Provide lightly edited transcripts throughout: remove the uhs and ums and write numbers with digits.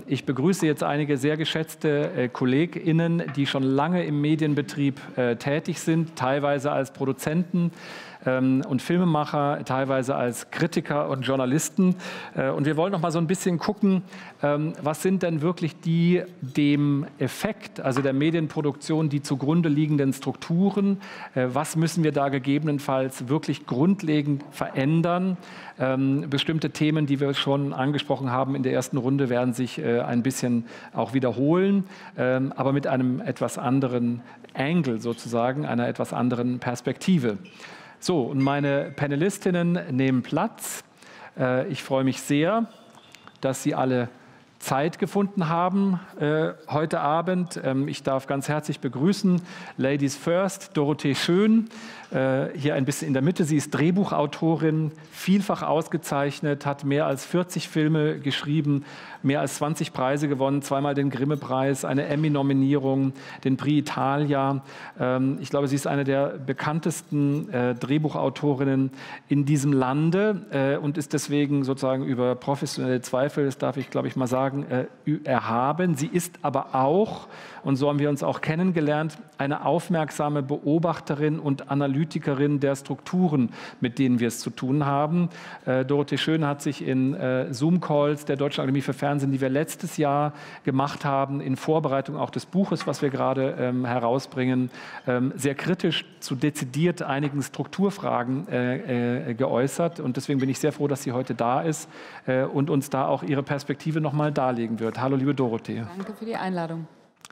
Ich begrüße jetzt einige sehr geschätzte KollegInnen, die schon lange im Medienbetrieb tätig sind, teilweise als Produzenten und Filmemacher, teilweise als Kritiker und Journalisten. Und wir wollen noch mal so ein bisschen gucken, was sind denn wirklich die dem Effekt, also der Medienproduktion, die zugrunde liegenden Strukturen? Was müssen wir da gegebenenfalls wirklich grundlegend verändern? Bestimmte Themen, die wir schon angesprochen haben in der ersten Runde, werden sich ein bisschen auch wiederholen, aber mit einem etwas anderen Angle sozusagen, einer etwas anderen Perspektive. So, und meine Panelistinnen nehmen Platz. Ich freue mich sehr, dass Sie alle Zeit gefunden haben heute Abend. Ich darf ganz herzlich begrüßen, Ladies First, Dorothee Schön, hier ein bisschen in der Mitte. Sie ist Drehbuchautorin, vielfach ausgezeichnet, hat mehr als 40 Filme geschrieben, mehr als 20 Preise gewonnen, zweimal den Grimme-Preis, eine Emmy-Nominierung, den Prix Italia. Ich glaube, sie ist eine der bekanntesten Drehbuchautorinnen in diesem Lande und ist deswegen sozusagen über professionelle Zweifel, das darf ich, glaube ich, mal sagen, erhaben. Sie ist aber auch, und so haben wir uns auch kennengelernt, eine aufmerksame Beobachterin und Analytikerin der Strukturen, mit denen wir es zu tun haben. Dorothee Schön hat sich in Zoom-Calls der Deutschen Akademie für Fernsehen, die wir letztes Jahr gemacht haben, in Vorbereitung auch des Buches, was wir gerade herausbringen, sehr kritisch zu dezidiert einigen Strukturfragen geäußert. Und deswegen bin ich sehr froh, dass sie heute da ist und uns da auch ihre Perspektive noch mal darlegen wird. Hallo, liebe Dorothee. Danke für die Einladung.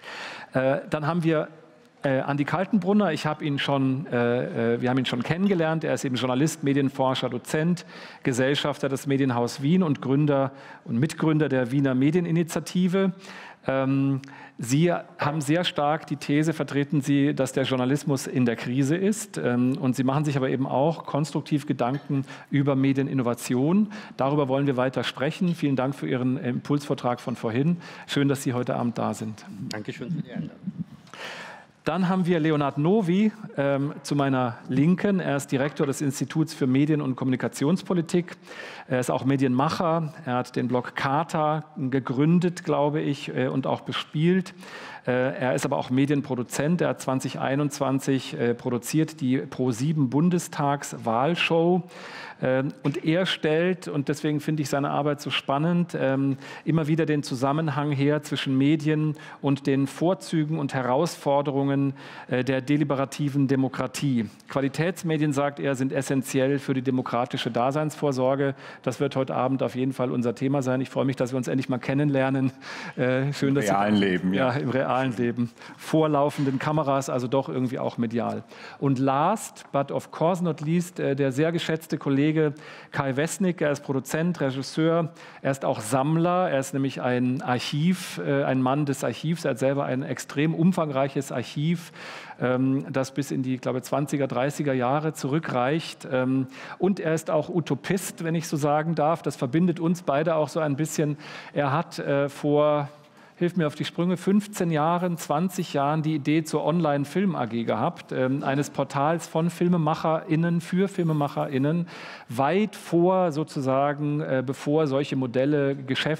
Dann haben wir Andi Kaltenbrunner. Wir haben ihn schon kennengelernt. Er ist eben Journalist, Medienforscher, Dozent, Gesellschafter des Medienhaus Wien und Gründer und Mitgründer der Wiener Medieninitiative. Sie haben sehr stark die These, vertreten Sie, dass der Journalismus in der Krise ist. Und Sie machen sich aber eben auch konstruktiv Gedanken über Medieninnovation. Darüber wollen wir weiter sprechen. Vielen Dank für Ihren Impulsvortrag von vorhin. Schön, dass Sie heute Abend da sind. Dankeschön für die Einladung. Dann haben wir Leonhard Nowy zu meiner Linken. Er ist Direktor des Instituts für Medien- und Kommunikationspolitik. Er ist auch Medienmacher. Er hat den Blog Charta gegründet, glaube ich, und auch bespielt. Er ist aber auch Medienproduzent. Er hat 2021 produziert die Pro7 Bundestagswahlshow. Und er stellt, und deswegen finde ich seine Arbeit so spannend, immer wieder den Zusammenhang her zwischen Medien und den Vorzügen und Herausforderungen der deliberativen Demokratie. Qualitätsmedien, sagt er, sind essentiell für die demokratische Daseinsvorsorge. Das wird heute Abend auf jeden Fall unser Thema sein. Ich freue mich, dass wir uns endlich mal kennenlernen. Schön, dass Im realen Leben, ja. Im realen Leben. Vor laufenden Kameras, also doch irgendwie auch medial. Und last but of course not least, der sehr geschätzte Kollege Kai Wesnick. Er ist Produzent, Regisseur, er ist auch Sammler, er ist nämlich ein Mann des Archivs, er hat selber ein extrem umfangreiches Archiv, das bis in die, glaube ich, 20er, 30er Jahre zurückreicht. Und er ist auch Utopist, wenn ich so sagen darf. Das verbindet uns beide auch so ein bisschen. Er hat hilf mir auf die Sprünge, 15 Jahren, 20 Jahren die Idee zur Online-Film-AG gehabt, eines Portals von FilmemacherInnen für FilmemacherInnen, weit vor sozusagen, bevor solche Modelle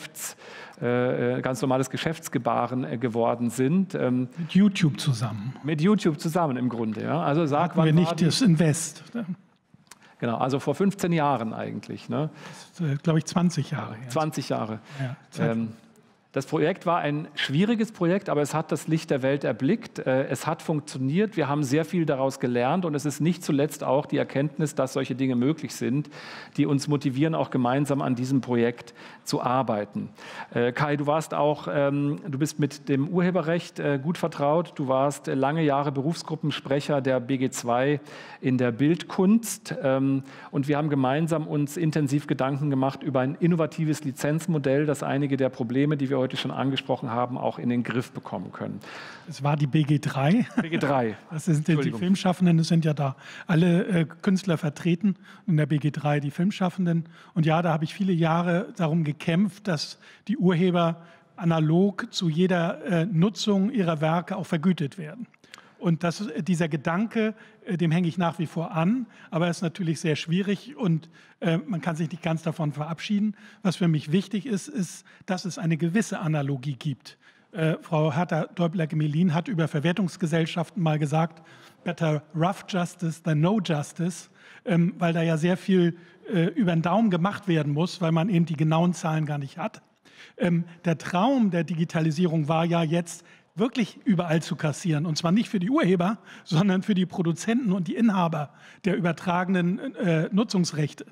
ganz normales Geschäftsgebaren geworden sind. Mit YouTube zusammen. Mit YouTube zusammen im Grunde, ja. Also sag, wann wir nicht das Invest. Genau, also vor 15 Jahren eigentlich. Ne? Das ist, glaube ich, 20 Jahre. 20 Jahre. Ja, das Projekt war ein schwieriges Projekt, aber es hat das Licht der Welt erblickt. Es hat funktioniert. Wir haben sehr viel daraus gelernt. Und es ist nicht zuletzt auch die Erkenntnis, dass solche Dinge möglich sind, die uns motivieren, auch gemeinsam an diesem Projekt zu arbeiten. Kai, du bist mit dem Urheberrecht gut vertraut. Du warst lange Jahre Berufsgruppensprecher der BG2 in der Bildkunst. Und wir haben gemeinsam uns intensiv Gedanken gemacht über ein innovatives Lizenzmodell, das einige der Probleme, die wir heute schon angesprochen haben, auch in den Griff bekommen können. Es war die BG3. BG3. Das sind die Filmschaffenden, es sind ja da alle Künstler vertreten, in der BG3 die Filmschaffenden. Und ja, da habe ich viele Jahre darum gekämpft, dass die Urheber analog zu jeder Nutzung ihrer Werke auch vergütet werden. Und dieser Gedanke, dem hänge ich nach wie vor an, aber er ist natürlich sehr schwierig und man kann sich nicht ganz davon verabschieden. Was für mich wichtig ist, ist, dass es eine gewisse Analogie gibt. Frau Hertha Däubler-Gemelin hat über Verwertungsgesellschaften mal gesagt, better rough justice than no justice, weil da ja sehr viel über den Daumen gemacht werden muss, weil man eben die genauen Zahlen gar nicht hat. Der Traum der Digitalisierung war ja jetzt, wirklich überall zu kassieren. Und zwar nicht für die Urheber, sondern für die Produzenten und die Inhaber der übertragenen Nutzungsrechte.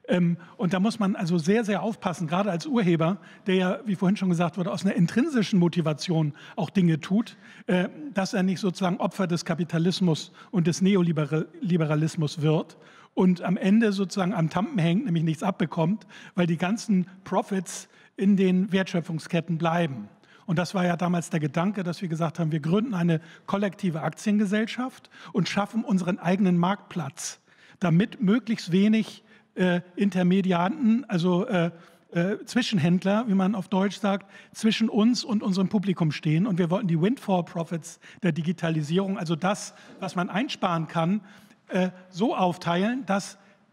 Und da muss man also sehr, sehr aufpassen, gerade als Urheber, der ja, wie vorhin schon gesagt wurde, aus einer intrinsischen Motivation auch Dinge tut, dass er nicht sozusagen Opfer des Kapitalismus und des Neoliberalismus wird und am Ende sozusagen am Tampen hängt, nämlich nichts abbekommt, weil die ganzen Profits in den Wertschöpfungsketten bleiben. Und das war ja damals der Gedanke, dass wir gesagt haben, wir gründen eine kollektive Aktiengesellschaft und schaffen unseren eigenen Marktplatz, damit möglichst wenig Intermedianten, also Zwischenhändler, wie man auf Deutsch sagt, zwischen uns und unserem Publikum stehen. Und wir wollten die Windfall-Profits der Digitalisierung, also das, was man einsparen kann, so aufteilen, dass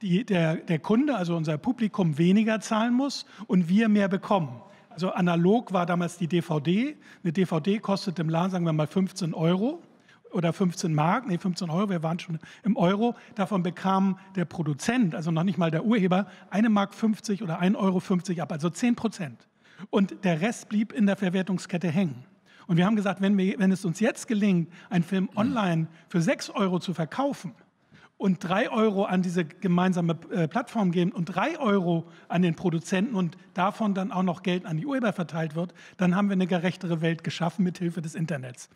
der Kunde, also unser Publikum, weniger zahlen muss und wir mehr bekommen. Also analog war damals die DVD. Eine DVD kostet im Laden, sagen wir mal, 15 € oder 15 Mark, nee, 15 €, wir waren schon im Euro. Davon bekam der Produzent, also noch nicht mal der Urheber, 1,50 Mark oder 1,50 € ab, also 10%. Und der Rest blieb in der Verwertungskette hängen. Und wir haben gesagt, wenn es uns jetzt gelingt, einen Film online für 6 € zu verkaufen, und 3 € an diese gemeinsame Plattform geben und 3 € an den Produzenten und davon dann auch noch Geld an die Urheber verteilt wird, dann haben wir eine gerechtere Welt geschaffen mit Hilfe des Internets.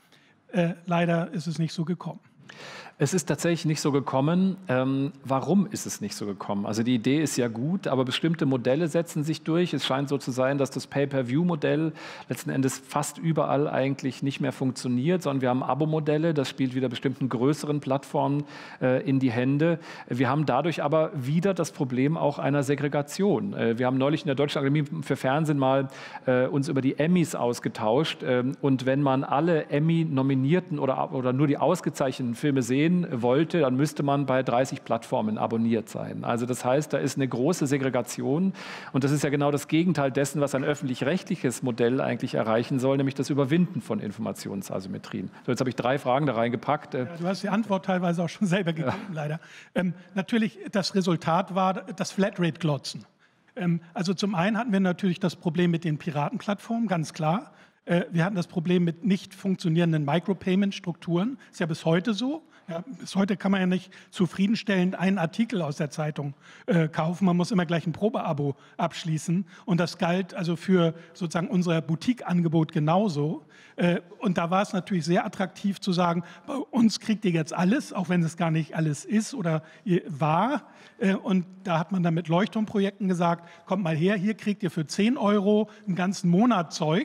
Leider ist es nicht so gekommen. Es ist tatsächlich nicht so gekommen. Warum ist es nicht so gekommen? Also die Idee ist ja gut, aber bestimmte Modelle setzen sich durch. Es scheint so zu sein, dass das Pay-per-View-Modell letzten Endes fast überall eigentlich nicht mehr funktioniert, sondern wir haben Abo-Modelle, das spielt wieder bestimmten größeren Plattformen in die Hände. Wir haben dadurch aber wieder das Problem auch einer Segregation. Wir haben neulich in der Deutschen Akademie für Fernsehen mal uns über die Emmys ausgetauscht. Und wenn man alle Emmy-Nominierten oder nur die ausgezeichneten Filme sehen wollte, dann müsste man bei 30 Plattformen abonniert sein. Also das heißt, da ist eine große Segregation und das ist ja genau das Gegenteil dessen, was ein öffentlich-rechtliches Modell eigentlich erreichen soll, nämlich das Überwinden von Informationsasymmetrien. So, jetzt habe ich 3 Fragen da reingepackt. Ja, du hast die Antwort teilweise auch schon selber gegeben, leider. Natürlich, das Resultat war das Flatrate-Glotzen. Also zum einen hatten wir natürlich das Problem mit den Piratenplattformen, ganz klar. Wir hatten das Problem mit nicht funktionierenden Micropayment-Strukturen. Ist ja bis heute so. Ja, bis heute kann man ja nicht zufriedenstellend einen Artikel aus der Zeitung kaufen. Man muss immer gleich ein Probeabo abschließen. Und das galt also für sozusagen unser Boutique-Angebot genauso. Und da war es natürlich sehr attraktiv zu sagen, bei uns kriegt ihr jetzt alles, auch wenn es gar nicht alles ist oder war. Und da hat man dann mit Leuchtturmprojekten gesagt, kommt mal her, hier kriegt ihr für 10 € einen ganzen Monat Zeug.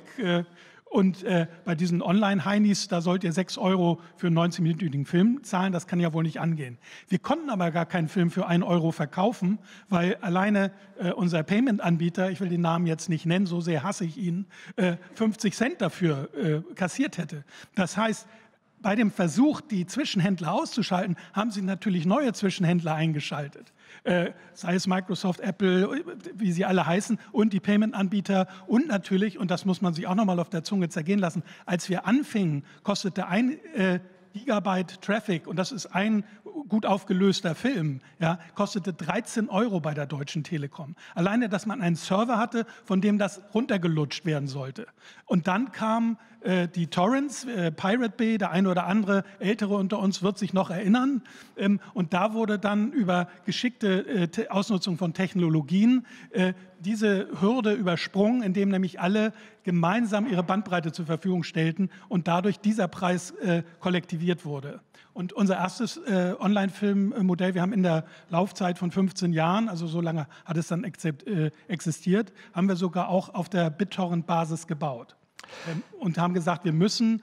Und bei diesen Online-Heinis, da sollt ihr 6 € für einen 90-minütigen Film zahlen. Das kann ja wohl nicht angehen. Wir konnten aber gar keinen Film für 1 € verkaufen, weil alleine unser Payment-Anbieter, ich will den Namen jetzt nicht nennen, so sehr hasse ich ihn, 50 Cent dafür kassiert hätte. Das heißt, bei dem Versuch, die Zwischenhändler auszuschalten, haben sie natürlich neue Zwischenhändler eingeschaltet. Sei es Microsoft, Apple, wie sie alle heißen, und die Payment-Anbieter. Und natürlich, und das muss man sich auch noch mal auf der Zunge zergehen lassen, als wir anfingen, kostete 1 Gigabyte Traffic, und das ist ein gut aufgelöster Film, ja, kostete 13 € bei der Deutschen Telekom. Alleine, dass man einen Server hatte, von dem das runtergelutscht werden sollte. Und dann kamen die Torrents, Pirate Bay, der eine oder andere Ältere unter uns wird sich noch erinnern. Und da wurde dann über geschickte Ausnutzung von Technologien diese Hürde übersprungen, indem nämlich alle gemeinsam ihre Bandbreite zur Verfügung stellten und dadurch dieser Preis kollektiviert wurde. Und unser erstes Online-Film-Modell, wir haben in der Laufzeit von 15 Jahren, also so lange hat es dann existiert, haben wir sogar auch auf der BitTorrent-Basis gebaut. Und haben gesagt, wir müssen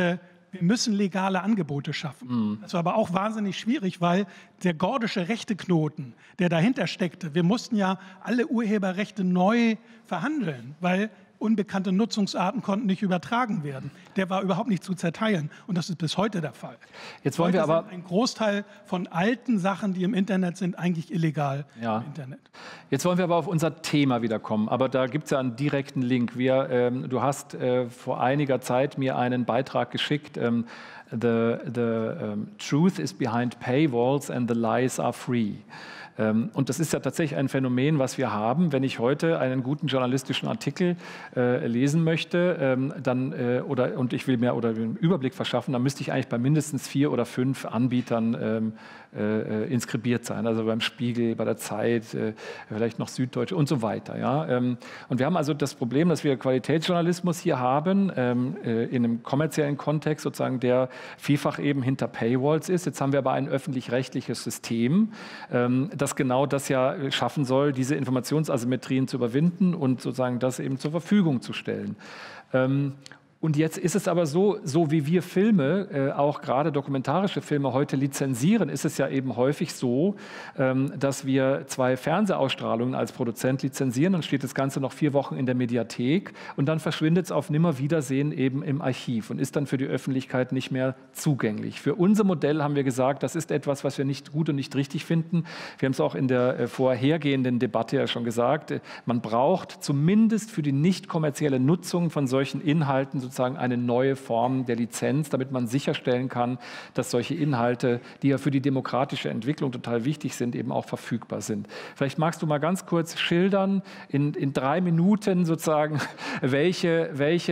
legale Angebote schaffen. Das war aber auch wahnsinnig schwierig, weil der gordische Rechteknoten, der dahinter steckte, wir mussten ja alle Urheberrechte neu verhandeln, weil unbekannte Nutzungsarten konnten nicht übertragen werden. Der war überhaupt nicht zu zerteilen und das ist bis heute der Fall. Jetzt wollen wir aber ein Großteil von alten Sachen, die im Internet sind, eigentlich illegal im Internet. Jetzt wollen wir aber auf unser Thema wiederkommen, aber da gibt es ja einen direkten Link. Du hast vor einiger Zeit mir einen Beitrag geschickt, the truth is behind paywalls and the lies are free. Und das ist ja tatsächlich ein Phänomen, was wir haben. Wenn ich heute einen guten journalistischen Artikel lesen möchte, und ich will mir einen Überblick verschaffen, dann müsste ich eigentlich bei mindestens 4 oder 5 Anbietern inskribiert sein. Also beim Spiegel, bei der Zeit, vielleicht noch Süddeutsche und so weiter. Ja? Und wir haben also das Problem, dass wir Qualitätsjournalismus hier haben, in einem kommerziellen Kontext sozusagen, der vielfach eben hinter Paywalls ist. Jetzt haben wir aber ein öffentlich-rechtliches System, das genau das ja schaffen soll, diese Informationsasymmetrien zu überwinden und sozusagen das eben zur Verfügung zu stellen. Und jetzt ist es aber so wie wir Filme, auch gerade dokumentarische Filme heute lizenzieren, ist es ja eben häufig so, dass wir 2 Fernsehausstrahlungen als Produzent lizenzieren, dann steht das Ganze noch 4 Wochen in der Mediathek und dann verschwindet es auf Nimmerwiedersehen eben im Archiv und ist dann für die Öffentlichkeit nicht mehr zugänglich. Für unser Modell haben wir gesagt, das ist etwas, was wir nicht gut und nicht richtig finden. Wir haben es auch in der vorhergehenden Debatte ja schon gesagt, man braucht zumindest für die nicht kommerzielle Nutzung von solchen Inhalten sozusagen eine neue Form der Lizenz, damit man sicherstellen kann, dass solche Inhalte, die ja für die demokratische Entwicklung total wichtig sind, eben auch verfügbar sind. Vielleicht magst du mal ganz kurz schildern, in 3 Minuten sozusagen, welche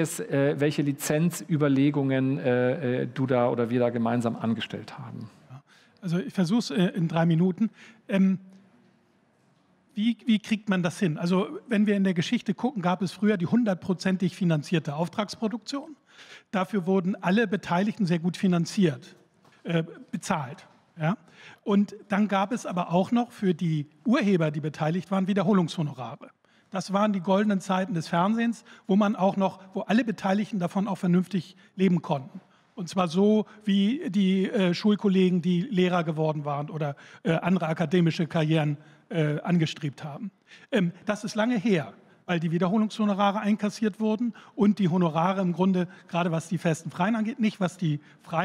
Lizenzüberlegungen du da oder wir da gemeinsam angestellt haben. Also ich versuche es in 3 Minuten. Wie kriegt man das hin? Also wenn wir in der Geschichte gucken, gab es früher die 100%ig finanzierte Auftragsproduktion. Dafür wurden alle Beteiligten sehr gut finanziert, bezahlt. Ja? Und dann gab es aber auch noch für die Urheber, die beteiligt waren, Wiederholungshonorare. Das waren die goldenen Zeiten des Fernsehens, wo alle Beteiligten davon auch vernünftig leben konnten. Und zwar so, wie die Schulkollegen, die Lehrer geworden waren oder andere akademische Karrieren angestrebt haben. Das ist lange her, weil die Wiederholungshonorare einkassiert wurden und die Honorare im Grunde, gerade was die festen Freien angeht, nicht was die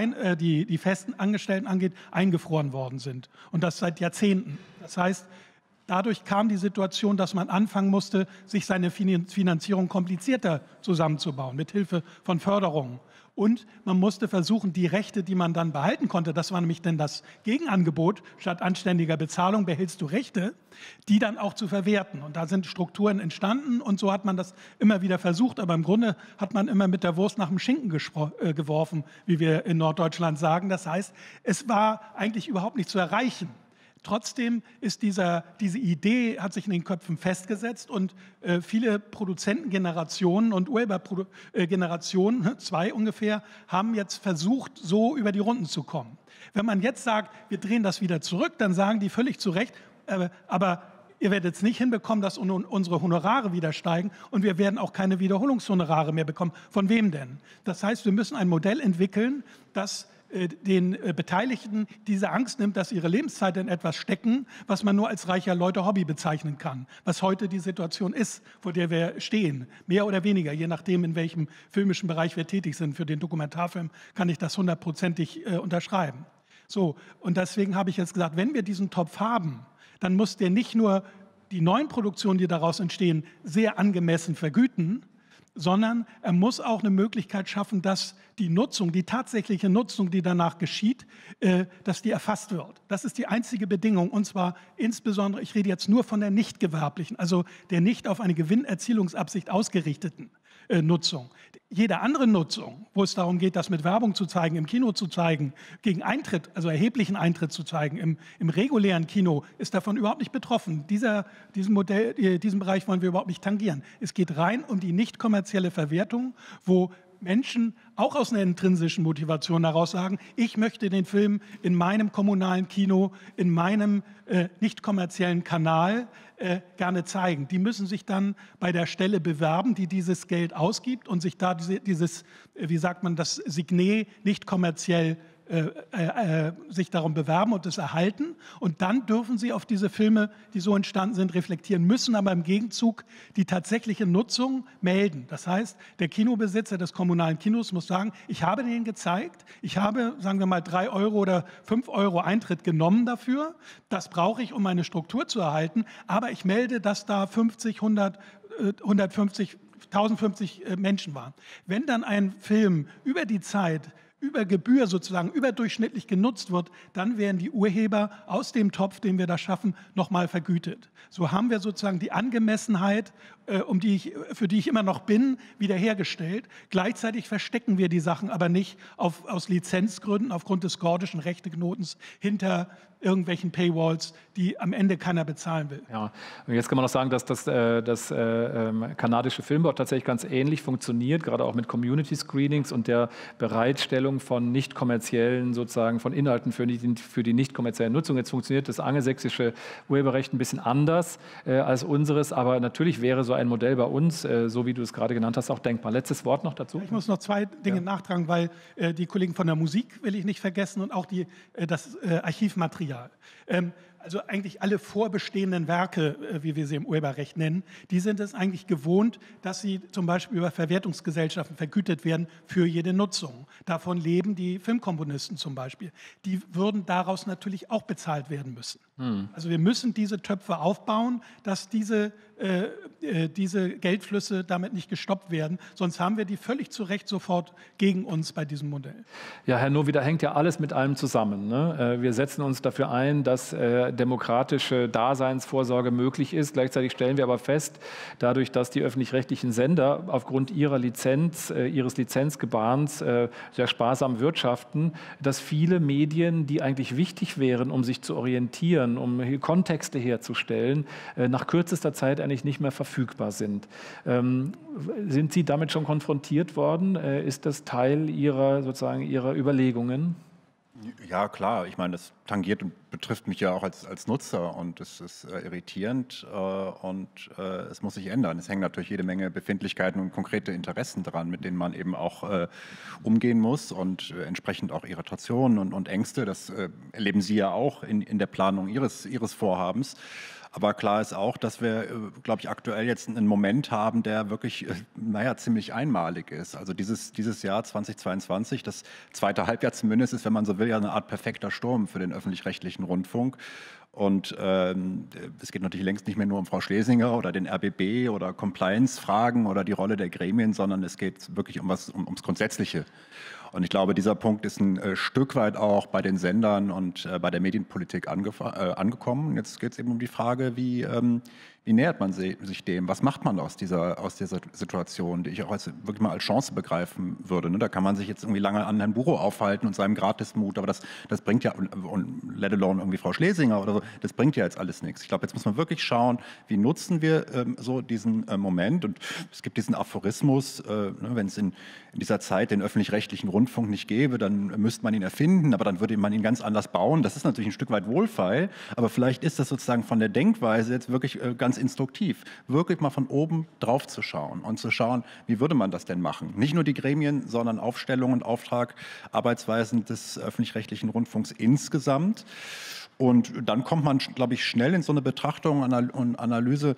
festen Angestellten angeht, eingefroren worden sind. Und das seit Jahrzehnten. Das heißt, dadurch kam die Situation, dass man anfangen musste, sich seine Finanzierung komplizierter zusammenzubauen, mit Hilfe von Förderungen. Und man musste versuchen, die Rechte, die man dann behalten konnte, das war nämlich dann das Gegenangebot, statt anständiger Bezahlung behältst du Rechte, die dann auch zu verwerten. Und da sind Strukturen entstanden und so hat man das immer wieder versucht. Aber im Grunde hat man immer mit der Wurst nach dem Schinken geworfen, wie wir in Norddeutschland sagen. Das heißt, es war eigentlich überhaupt nicht zu erreichen. Trotzdem ist diese Idee, hat sich in den Köpfen festgesetzt und viele Produzentengenerationen und Urhebergenerationen, 2 ungefähr, haben jetzt versucht, so über die Runden zu kommen. Wenn man jetzt sagt, wir drehen das wieder zurück, dann sagen die völlig zu Recht, aber ihr werdet es nicht hinbekommen, dass unsere Honorare wieder steigen und wir werden auch keine Wiederholungshonorare mehr bekommen. Von wem denn? Das heißt, wir müssen ein Modell entwickeln, das den Beteiligten diese Angst nimmt, dass ihre Lebenszeit in etwas stecken, was man nur als reicher Leute Hobby bezeichnen kann. Was heute die Situation ist, vor der wir stehen. Mehr oder weniger, je nachdem, in welchem filmischen Bereich wir tätig sind. Für den Dokumentarfilm kann ich das 100%ig unterschreiben. So, und deswegen habe ich jetzt gesagt, wenn wir diesen Topf haben, dann muss der nicht nur die neuen Produktionen, die daraus entstehen, sehr angemessen vergüten, sondern er muss auch eine Möglichkeit schaffen, dass die Nutzung, die tatsächliche Nutzung, die danach geschieht, dass die erfasst wird. Das ist die einzige Bedingung, und zwar insbesondere, ich rede jetzt nur von der nicht gewerblichen, also der nicht auf eine Gewinnerzielungsabsicht ausgerichteten Nutzung. Jede andere Nutzung, wo es darum geht, das mit Werbung zu zeigen, im Kino zu zeigen, gegen Eintritt, also erheblichen Eintritt zu zeigen, im regulären Kino, ist davon überhaupt nicht betroffen. Diesen Bereich wollen wir überhaupt nicht tangieren. Es geht rein um die nicht kommerzielle Verwertung, wo Menschen auch aus einer intrinsischen Motivation heraus sagen, ich möchte den Film in meinem kommunalen Kino, in meinem nicht kommerziellen Kanal gerne zeigen. Die müssen sich dann bei der Stelle bewerben, die dieses Geld ausgibt und sich da dieses, wie sagt man, das Signet nicht kommerziell sich darum bewerben und es erhalten. Und dann dürfen sie auf diese Filme, die so entstanden sind, reflektieren, müssen aber im Gegenzug die tatsächliche Nutzung melden. Das heißt, der Kinobesitzer des kommunalen Kinos muss sagen, ich habe den gezeigt, ich habe, sagen wir mal, 3 Euro oder 5 Euro Eintritt genommen dafür. Das brauche ich, um meine Struktur zu erhalten. Aber ich melde, dass da 50, 100, 150, 1050 Menschen waren. Wenn dann ein Film über die Zeit, über Gebühr sozusagen überdurchschnittlich genutzt wird, dann werden die Urheber aus dem Topf, den wir da schaffen, nochmal vergütet. So haben wir sozusagen die Angemessenheit, für die ich immer noch bin, wiederhergestellt. Gleichzeitig verstecken wir die Sachen aber nicht aus Lizenzgründen, aufgrund des gordischen Rechteknotens, hinter irgendwelchen Paywalls, die am Ende keiner bezahlen will. Ja, und jetzt kann man noch sagen, dass das kanadische Filmboard tatsächlich ganz ähnlich funktioniert, gerade auch mit Community-Screenings und der Bereitstellung von nicht kommerziellen, sozusagen von Inhalten für die nicht kommerzielle Nutzung. Jetzt funktioniert das angelsächsische Urheberrecht ein bisschen anders als unseres, aber natürlich wäre so ein Modell bei uns, so wie du es gerade genannt hast, auch denkbar. Letztes Wort noch dazu? Ich muss noch 2 Dinge nachtragen, weil die Kollegen von der Musik will ich nicht vergessen und auch das Archivmaterial. Also eigentlich alle vorbestehenden Werke, wie wir sie im Urheberrecht nennen, die sind es eigentlich gewohnt, dass sie zum Beispiel über Verwertungsgesellschaften vergütet werden für jede Nutzung. Davon leben die Filmkomponisten zum Beispiel. Die würden daraus natürlich auch bezahlt werden müssen. Also wir müssen diese Töpfe aufbauen, dass diese Geldflüsse damit nicht gestoppt werden. Sonst haben wir die völlig zu Recht sofort gegen uns bei diesem Modell. Ja, Herr Nowy, da hängt ja alles mit allem zusammen, ne? Wir setzen uns dafür ein, dass demokratische Daseinsvorsorge möglich ist. Gleichzeitig stellen wir aber fest, dadurch, dass die öffentlich-rechtlichen Sender aufgrund ihrer Lizenz, ihres Lizenzgebarens sehr sparsam wirtschaften, dass viele Medien, die eigentlich wichtig wären, um sich zu orientieren, um Kontexte herzustellen, nach kürzester Zeit eigentlich nicht mehr verfügbar sind. Sind Sie damit schon konfrontiert worden? Ist das Teil Ihrer Überlegungen? Ja, klar. Ich meine, das tangiert und betrifft mich ja auch als Nutzer und es ist irritierend und es muss sich ändern. Es hängen natürlich jede Menge Befindlichkeiten und konkrete Interessen dran, mit denen man eben auch umgehen muss und entsprechend auch Irritationen und Ängste. Das erleben Sie ja auch in der Planung Ihres Vorhabens. Aber klar ist auch, dass wir, glaube ich, aktuell jetzt einen Moment haben, der wirklich, ziemlich einmalig ist. Also dieses Jahr 2022, das zweite Halbjahr zumindest, ist, wenn man so will, ja eine Art perfekter Sturm für den öffentlich-rechtlichen Rundfunk. Und es geht natürlich längst nicht mehr nur um Frau Schlesinger oder den RBB oder Compliance-Fragen oder die Rolle der Gremien, sondern es geht wirklich ums Grundsätzliche. Und ich glaube, dieser Punkt ist ein Stück weit auch bei den Sendern und bei der Medienpolitik angekommen. Jetzt geht es eben um die Frage, wie nähert man sich dem? Was macht man aus dieser Situation, die ich auch wirklich mal als Chance begreifen würde? Ne? Da kann man sich jetzt irgendwie lange an Herrn Burow aufhalten und seinem Gratismut, aber das bringt ja, und let alone irgendwie Frau Schlesinger oder so, das bringt ja jetzt alles nichts. Ich glaube, jetzt muss man wirklich schauen, wie nutzen wir so diesen Moment? Und es gibt diesen Aphorismus, wenn es in dieser Zeit den öffentlich-rechtlichen Rundfunk nicht gäbe, dann müsste man ihn erfinden, aber dann würde man ihn ganz anders bauen. Das ist natürlich ein Stück weit wohlfeil, aber vielleicht ist das sozusagen von der Denkweise jetzt wirklich ganz instruktiv, wirklich mal von oben drauf zu schauen und zu schauen, wie würde man das denn machen? Nicht nur die Gremien, sondern Aufstellungen, Auftrag, Arbeitsweisen des öffentlich-rechtlichen Rundfunks insgesamt. Und dann kommt man, glaube ich, schnell in so eine Betrachtung und Analyse,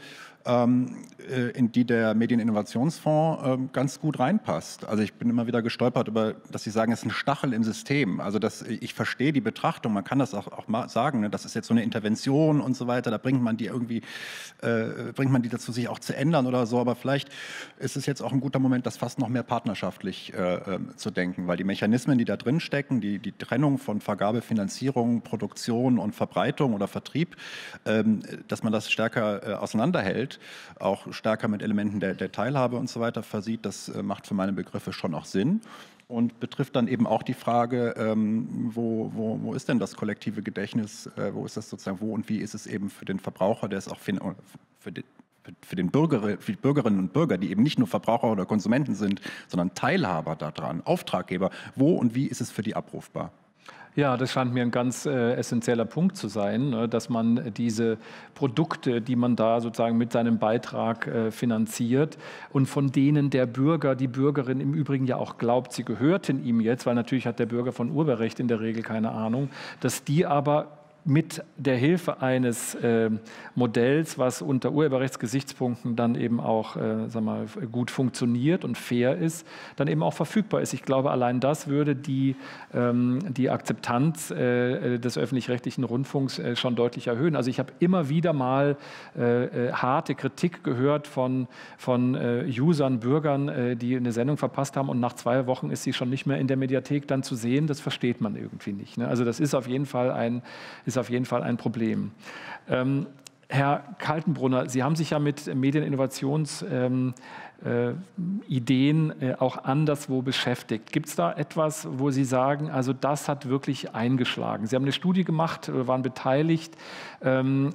in die der Medieninnovationsfonds ganz gut reinpasst. Also ich bin immer wieder gestolpert über, dass Sie sagen, es ist ein Stachel im System. Also ich verstehe die Betrachtung, man kann das auch mal sagen, ne? Das ist jetzt so eine Intervention und so weiter, da bringt man die dazu, sich auch zu ändern oder so, aber vielleicht ist es jetzt auch ein guter Moment, das fast noch mehr partnerschaftlich zu denken, weil die Mechanismen, die da drin stecken, die Trennung von Vergabe, Finanzierung, Produktion und Verbreitung oder Vertrieb, dass man das stärker auseinanderhält, auch stärker mit Elementen der Teilhabe und so weiter versieht, das macht für meine Begriffe schon auch Sinn und betrifft dann eben auch die Frage, wo ist denn das kollektive Gedächtnis, wo ist das sozusagen, wo und wie ist es eben für den Verbraucher, der es auch für die Bürgerinnen und Bürger, die eben nicht nur Verbraucher oder Konsumenten sind, sondern Teilhaber daran, Auftraggeber, wo und wie ist es für die abrufbar? Ja, das scheint mir ein ganz essentieller Punkt zu sein, ne, dass man diese Produkte, die man da sozusagen mit seinem Beitrag finanziert und von denen der Bürger, die Bürgerin im Übrigen ja auch glaubt, sie gehörten ihm jetzt, weil natürlich hat der Bürger von Urheberrecht in der Regel keine Ahnung, dass die aber mit der Hilfe eines Modells, was unter Urheberrechtsgesichtspunkten dann eben auch sag mal, gut funktioniert und fair ist, dann eben auch verfügbar ist. Ich glaube, allein das würde die Akzeptanz des öffentlich-rechtlichen Rundfunks schon deutlich erhöhen. Also ich habe immer wieder mal harte Kritik gehört von Usern, Bürgern, die eine Sendung verpasst haben und nach 2 Wochen ist sie schon nicht mehr in der Mediathek dann zu sehen. Das versteht man irgendwie nicht. Ne? Also das ist auf jeden Fall ein Problem. Herr Kaltenbrunner, Sie haben sich ja mit Medieninnovationsideen auch anderswo beschäftigt. Gibt es da etwas, wo Sie sagen, also das hat wirklich eingeschlagen? Sie haben eine Studie gemacht, waren beteiligt in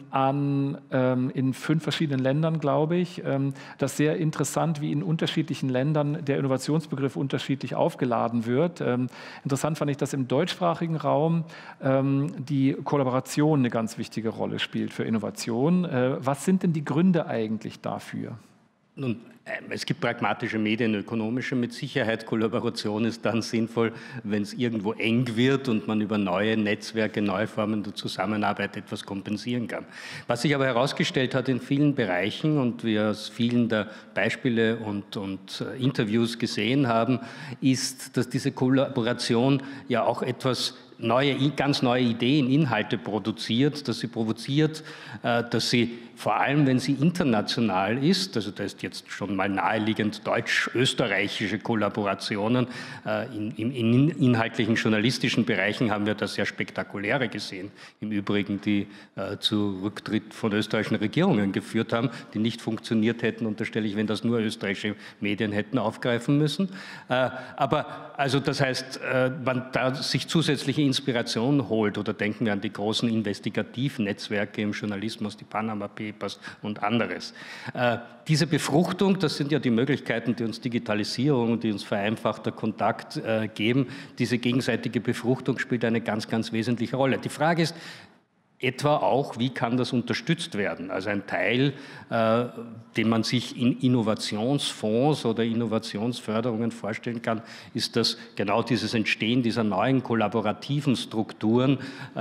5 verschiedenen Ländern, glaube ich. Das ist sehr interessant, wie in unterschiedlichen Ländern der Innovationsbegriff unterschiedlich aufgeladen wird. Interessant fand ich, dass im deutschsprachigen Raum die Kollaboration eine ganz wichtige Rolle spielt für Innovation. Was sind denn die Gründe eigentlich dafür? Nun, es gibt pragmatische medienökonomische mit Sicherheit. Kollaboration ist dann sinnvoll, wenn es irgendwo eng wird und man über neue Netzwerke, neue Formen der Zusammenarbeit etwas kompensieren kann. Was sich aber herausgestellt hat in vielen Bereichen und wir aus vielen der Beispiele und Interviews gesehen haben, ist, dass diese Kollaboration ja auch etwas ganz neue Ideen, Inhalte produziert, dass sie provoziert, dass sie vor allem, wenn sie international ist, also da ist jetzt schon mal naheliegend deutsch-österreichische Kollaborationen, in inhaltlichen journalistischen Bereichen haben wir das sehr spektakuläre gesehen, im Übrigen, die zu Rücktritt von österreichischen Regierungen geführt haben, die nicht funktioniert hätten, unterstelle ich, wenn das nur österreichische Medien hätten aufgreifen müssen. Aber also das heißt, man da sich zusätzliche Inspiration holt oder denken wir an die großen Investigativnetzwerke im Journalismus, die Panama Papers und anderes. Diese Befruchtung, das sind ja die Möglichkeiten, die uns Digitalisierung, die uns vereinfachter Kontakt geben, diese gegenseitige Befruchtung spielt eine ganz, ganz wesentliche Rolle. Die Frage ist, etwa auch, wie kann das unterstützt werden? Also ein Teil, den man sich in Innovationsfonds oder Innovationsförderungen vorstellen kann, ist, dass genau dieses Entstehen dieser neuen kollaborativen Strukturen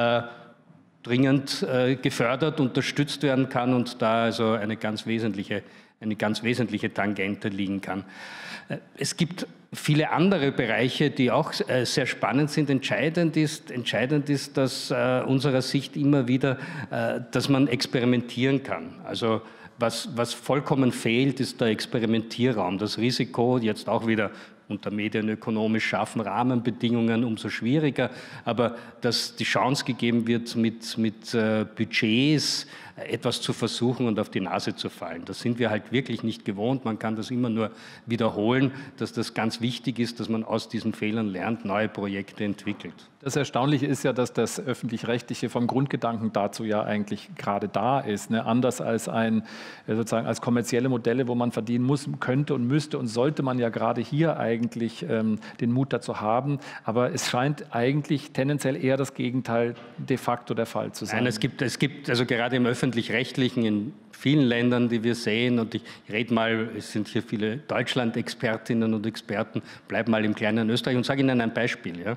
dringend gefördert, unterstützt werden kann und da also eine ganz wesentliche Tangente liegen kann. Es gibt viele andere Bereiche, die auch sehr spannend sind. Entscheidend ist, dass unserer Sicht immer wieder, dass man experimentieren kann. Also was vollkommen fehlt, ist der Experimentierraum. Das Risiko, jetzt auch wieder unter medienökonomisch scharfen Rahmenbedingungen umso schwieriger, aber dass die Chance gegeben wird, mit Budgets etwas zu versuchen und auf die Nase zu fallen. Das sind wir halt wirklich nicht gewohnt. Man kann das immer nur wiederholen, dass das ganz wichtig ist, dass man aus diesen Fehlern lernt, neue Projekte entwickelt. Das Erstaunliche ist ja, dass das Öffentlich-Rechtliche vom Grundgedanken dazu ja eigentlich gerade da ist. Ne? Anders als sozusagen als kommerzielle Modelle, wo man verdienen muss, könnte und müsste und sollte man ja gerade hier eigentlich den Mut dazu haben. Aber es scheint eigentlich tendenziell eher das Gegenteil de facto der Fall zu sein. Nein, es gibt also gerade im Öffentlich-Rechtlichen in vielen Ländern, die wir sehen, und ich rede mal, es sind hier viele Deutschland-Expertinnen und Experten, bleib mal im kleinen Österreich und sage Ihnen ein Beispiel. Ja.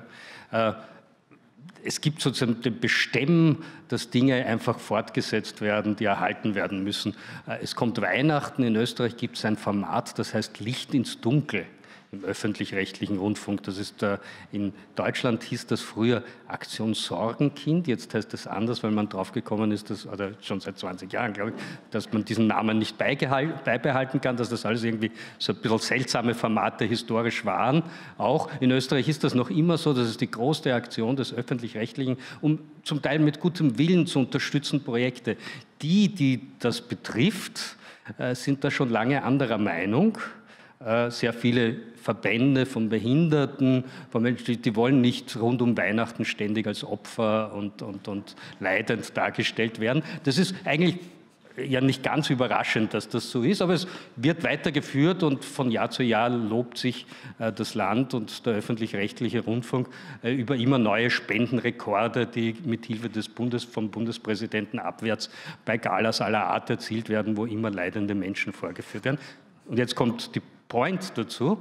Es gibt sozusagen den Bestimm, dass Dinge einfach fortgesetzt werden, die erhalten werden müssen. Es kommt Weihnachten, in Österreich gibt es ein Format, das heißt Licht ins Dunkel im öffentlich-rechtlichen Rundfunk. Das ist in Deutschland hieß das früher Aktion Sorgenkind, jetzt heißt das anders, weil man draufgekommen ist, oder schon seit 20 Jahren, glaube ich, dass man diesen Namen nicht beibehalten kann, dass das alles irgendwie so ein bisschen seltsame Formate historisch waren. Auch in Österreich ist das noch immer so, das ist die große Aktion des öffentlich-rechtlichen, um zum Teil mit gutem Willen zu unterstützen Projekte. Die das betrifft, sind da schon lange anderer Meinung. Sehr viele Verbände von Behinderten, von Menschen, die wollen nicht rund um Weihnachten ständig als Opfer und leidend dargestellt werden. Das ist eigentlich ja nicht ganz überraschend, dass das so ist, aber es wird weitergeführt und von Jahr zu Jahr lobt sich das Land und der öffentlich-rechtliche Rundfunk über immer neue Spendenrekorde, die mit Hilfe des vom Bundespräsidenten abwärts bei Galas aller Art erzielt werden, wo immer leidende Menschen vorgeführt werden. Und jetzt kommt die Point dazu.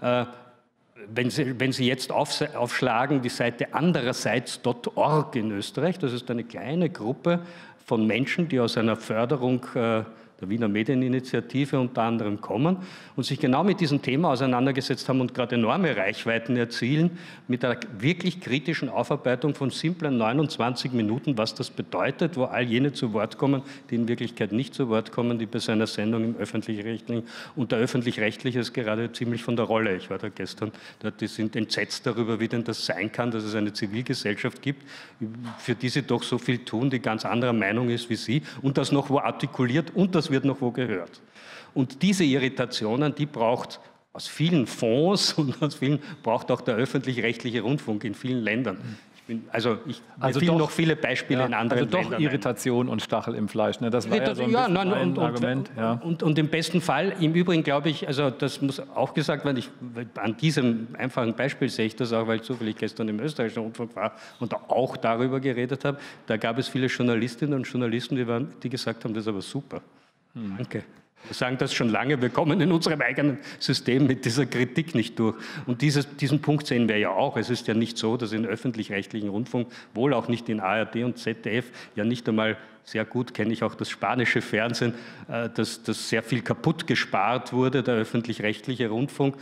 Wenn Sie jetzt aufschlagen, die Seite andererseits.org in Österreich, das ist eine kleine Gruppe von Menschen, die aus einer Förderung der Wiener Medieninitiative unter anderem kommen und sich genau mit diesem Thema auseinandergesetzt haben und gerade enorme Reichweiten erzielen, mit einer wirklich kritischen Aufarbeitung von simplen 29 Minuten, was das bedeutet, wo all jene zu Wort kommen, die in Wirklichkeit nicht zu Wort kommen, die bei seiner Sendung im Öffentlich-Rechtlichen, und der Öffentlich-Rechtliche ist gerade ziemlich von der Rolle. Ich war da gestern, die sind entsetzt darüber, wie denn das sein kann, dass es eine Zivilgesellschaft gibt, für die sie doch so viel tun, die ganz anderer Meinung ist wie sie und das noch wo artikuliert und das wird noch wo gehört. Und diese Irritationen, die braucht aus vielen Fonds und aus vielen braucht auch der öffentlich-rechtliche Rundfunk in vielen Ländern. Mir fielen noch viele Beispiele in anderen Ländern. Also doch Irritation und Stachel im Fleisch. Ne? Das war ja so ein bisschen ein Argument. Und im besten Fall, im Übrigen glaube ich, also das muss auch gesagt werden, an diesem einfachen Beispiel sehe ich das auch, weil zufällig gestern im österreichischen Rundfunk war und da auch darüber geredet habe, da gab es viele Journalistinnen und Journalisten, die gesagt haben, das ist aber super. Danke. Wir sagen das schon lange, wir kommen in unserem eigenen System mit dieser Kritik nicht durch. Und diesen Punkt sehen wir ja auch. Es ist ja nicht so, dass in öffentlich-rechtlichen Rundfunk, wohl auch nicht in ARD und ZDF, ja nicht einmal sehr gut kenne ich auch das spanische Fernsehen, dass sehr viel kaputt gespart wurde, der öffentlich-rechtliche Rundfunk,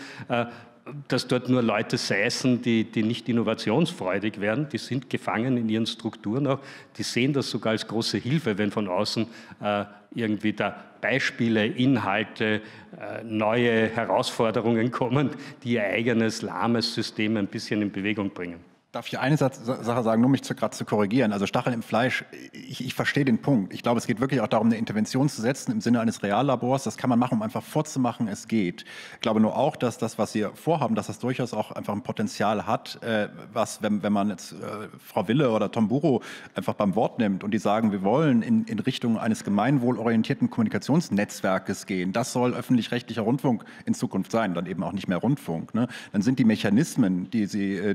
dass dort nur Leute säßen, die nicht innovationsfreudig werden, die sind gefangen in ihren Strukturen auch, die sehen das sogar als große Hilfe, wenn von außen irgendwie da Beispiele, Inhalte, neue Herausforderungen kommen, die ihr eigenes lahmes System ein bisschen in Bewegung bringen. Darf ich eine Sache sagen, nur mich gerade zu korrigieren? Also Stachel im Fleisch, ich verstehe den Punkt. Ich glaube, es geht wirklich auch darum, eine Intervention zu setzen im Sinne eines Reallabors. Das kann man machen, um einfach vorzumachen, es geht. Ich glaube nur auch, dass das, was Sie vorhaben, dass das durchaus auch einfach ein Potenzial hat, was, wenn man jetzt Frau Wille oder Tom Buro einfach beim Wort nimmt und die sagen, wir wollen in Richtung eines gemeinwohlorientierten Kommunikationsnetzwerkes gehen. Das soll öffentlich-rechtlicher Rundfunk in Zukunft sein, dann eben auch nicht mehr Rundfunk. Ne? Dann sind die Mechanismen, die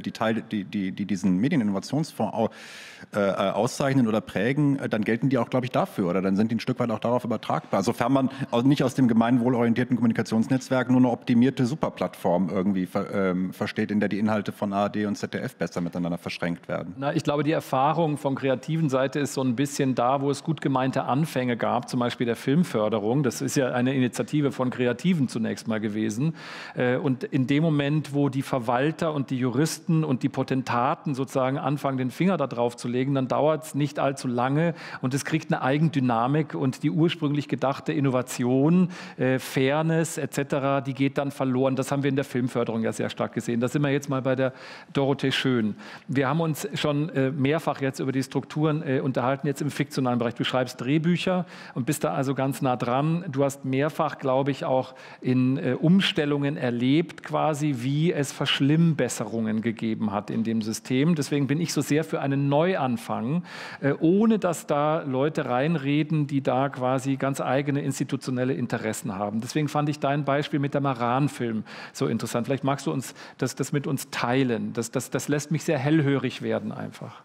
diesen Medieninnovationsfonds auszeichnen oder prägen, dann gelten die auch, glaube ich, dafür. Oder dann sind die ein Stück weit auch darauf übertragbar. Sofern man nicht aus dem gemeinwohlorientierten Kommunikationsnetzwerk nur eine optimierte Superplattform irgendwie versteht, in der die Inhalte von ARD und ZDF besser miteinander verschränkt werden. Na, ich glaube, die Erfahrung von kreativen Seite ist so ein bisschen da, wo es gut gemeinte Anfänge gab, zum Beispiel der Filmförderung. Das ist ja eine Initiative von Kreativen zunächst mal gewesen. Und in dem Moment, wo die Verwalter und die Juristen und die Potentaten sozusagen anfangen, den Finger da drauf zu legen, dann dauert es nicht allzu lange und es kriegt eine Eigendynamik und die ursprünglich gedachte Innovation, Fairness etc., die geht dann verloren. Das haben wir in der Filmförderung ja sehr stark gesehen. Da sind wir jetzt mal bei der Dorothee Schön. Wir haben uns schon mehrfach jetzt über die Strukturen unterhalten, jetzt im fiktionalen Bereich. Du schreibst Drehbücher und bist da also ganz nah dran. Du hast mehrfach, glaube ich, auch in Umstellungen erlebt, quasi, wie es Verschlimmbesserungen gegeben hat in dem System. Deswegen bin ich so sehr für einen Neuanfang, ohne dass da Leute reinreden, die da quasi ganz eigene institutionelle Interessen haben. Deswegen fand ich dein Beispiel mit der Maran-Film so interessant. Vielleicht magst du uns das mit uns teilen. Das lässt mich sehr hellhörig werden einfach.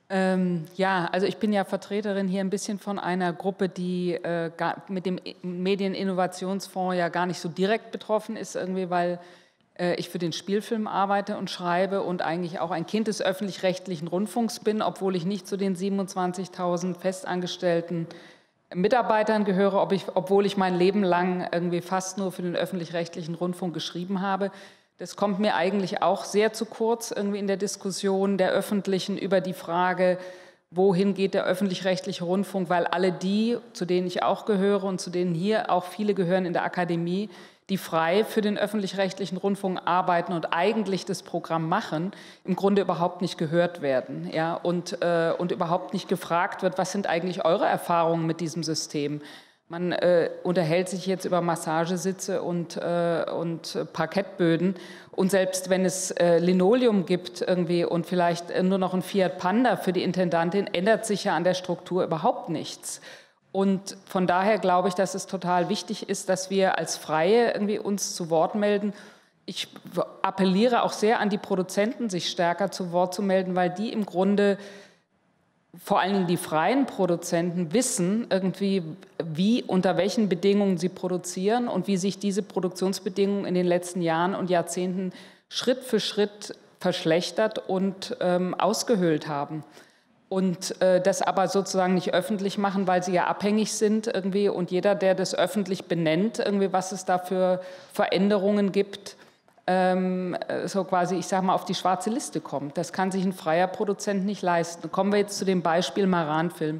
Ja, also ich bin ja Vertreterin hier ein bisschen von einer Gruppe, die mit dem Medieninnovationsfonds ja gar nicht so direkt betroffen ist, irgendwie, weil ich für den Spielfilm arbeite und schreibe und eigentlich auch ein Kind des öffentlich-rechtlichen Rundfunks bin, obwohl ich nicht zu den 27.000 festangestellten Mitarbeitern gehöre, obwohl ich mein Leben lang irgendwie fast nur für den öffentlich-rechtlichen Rundfunk geschrieben habe. Das kommt mir eigentlich auch sehr zu kurz irgendwie in der Diskussion der Öffentlichen über die Frage, wohin geht der öffentlich-rechtliche Rundfunk, weil alle die, zu denen ich auch gehöre und zu denen hier auch viele gehören in der Akademie, die frei für den öffentlich-rechtlichen Rundfunk arbeiten und eigentlich das Programm machen, im Grunde überhaupt nicht gehört werden, ja, und überhaupt nicht gefragt wird, was sind eigentlich eure Erfahrungen mit diesem System? Man unterhält sich jetzt über Massagesitze und Parkettböden und selbst wenn es Linoleum gibt irgendwie und vielleicht nur noch ein Fiat Panda für die Intendantin, ändert sich ja an der Struktur überhaupt nichts. Und von daher glaube ich, dass es total wichtig ist, dass wir als Freie irgendwie uns zu Wort melden. Ich appelliere auch sehr an die Produzenten, sich stärker zu Wort zu melden, weil die im Grunde, vor allen Dingen die freien Produzenten, wissen irgendwie, wie, unter welchen Bedingungen sie produzieren und wie sich diese Produktionsbedingungen in den letzten Jahren und Jahrzehnten Schritt für Schritt verschlechtert und ausgehöhlt haben. Und das aber sozusagen nicht öffentlich machen, weil sie ja abhängig sind irgendwie. Und jeder, der das öffentlich benennt, irgendwie, was es da für Veränderungen gibt, so quasi, ich sage mal, auf die schwarze Liste kommt. Das kann sich ein freier Produzent nicht leisten. Kommen wir jetzt zu dem Beispiel Maran-Film.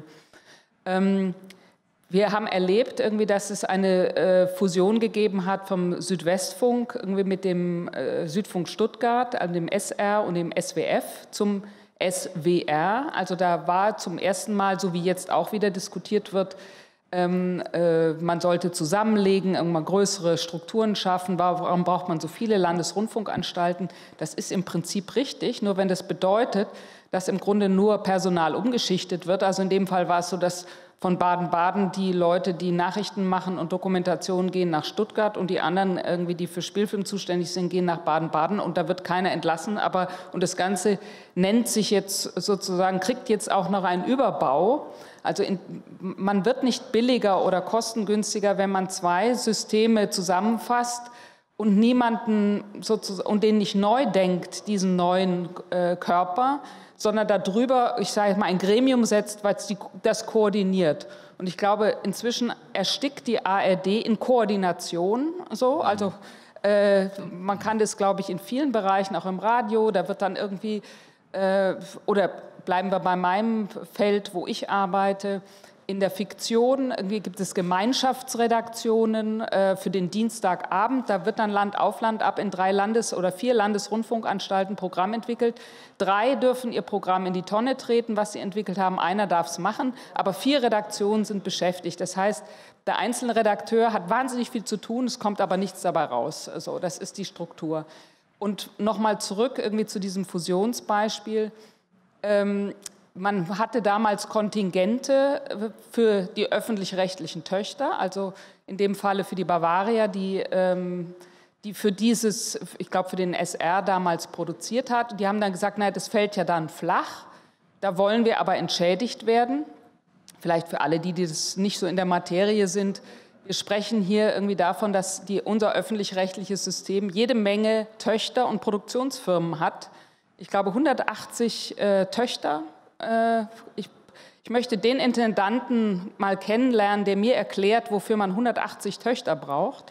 Wir haben erlebt, irgendwie, dass es eine Fusion gegeben hat vom Südwestfunk irgendwie mit dem Südfunk Stuttgart, also dem SR und dem SWF zum SWR. Also da war zum ersten Mal, so wie jetzt auch wieder diskutiert wird, man sollte zusammenlegen, irgendwann größere Strukturen schaffen. Warum braucht man so viele Landesrundfunkanstalten? Das ist im Prinzip richtig, nur wenn das bedeutet, dass im Grunde nur Personal umgeschichtet wird. Also in dem Fall war es so, dass von Baden-Baden die Leute, die Nachrichten machen und Dokumentationen, gehen nach Stuttgart und die anderen, irgendwie, die für Spielfilm zuständig sind, gehen nach Baden-Baden und da wird keiner entlassen. Und das Ganze nennt sich jetzt sozusagen, kriegt jetzt auch noch einen Überbau. Also man wird nicht billiger oder kostengünstiger, wenn man zwei Systeme zusammenfasst und niemanden sozusagen, und den nicht neu denkt, diesen neuen Körper, sondern darüber, ich sage mal, ein Gremium setzt, was das koordiniert. Und ich glaube, inzwischen erstickt die ARD in Koordination. So. Also man kann das, glaube ich, in vielen Bereichen, auch im Radio, da wird dann irgendwie, oder bleiben wir bei meinem Feld, wo ich arbeite, in der Fiktion irgendwie gibt es Gemeinschaftsredaktionen für den Dienstagabend. Da wird dann Land auf Land ab in 3 oder 4 Landesrundfunkanstalten Programm entwickelt. 3 dürfen ihr Programm in die Tonne treten, was sie entwickelt haben. Einer darf es machen, aber 4 Redaktionen sind beschäftigt. Das heißt, der einzelne Redakteur hat wahnsinnig viel zu tun, es kommt aber nichts dabei raus. Also, das ist die Struktur. Und nochmal zurück irgendwie zu diesem Fusionsbeispiel. Man hatte damals Kontingente für die öffentlich-rechtlichen Töchter, also in dem Falle für die Bavaria, die für dieses, ich glaube für den SR damals produziert hat. Die haben dann gesagt, naja, das fällt ja dann flach, da wollen wir aber entschädigt werden. Vielleicht für alle, die das nicht so in der Materie sind, wir sprechen hier irgendwie davon, dass unser öffentlich-rechtliches System jede Menge Töchter und Produktionsfirmen hat. Ich glaube 180 Töchter. Ich möchte den Intendanten mal kennenlernen, der mir erklärt, wofür man 180 Töchter braucht.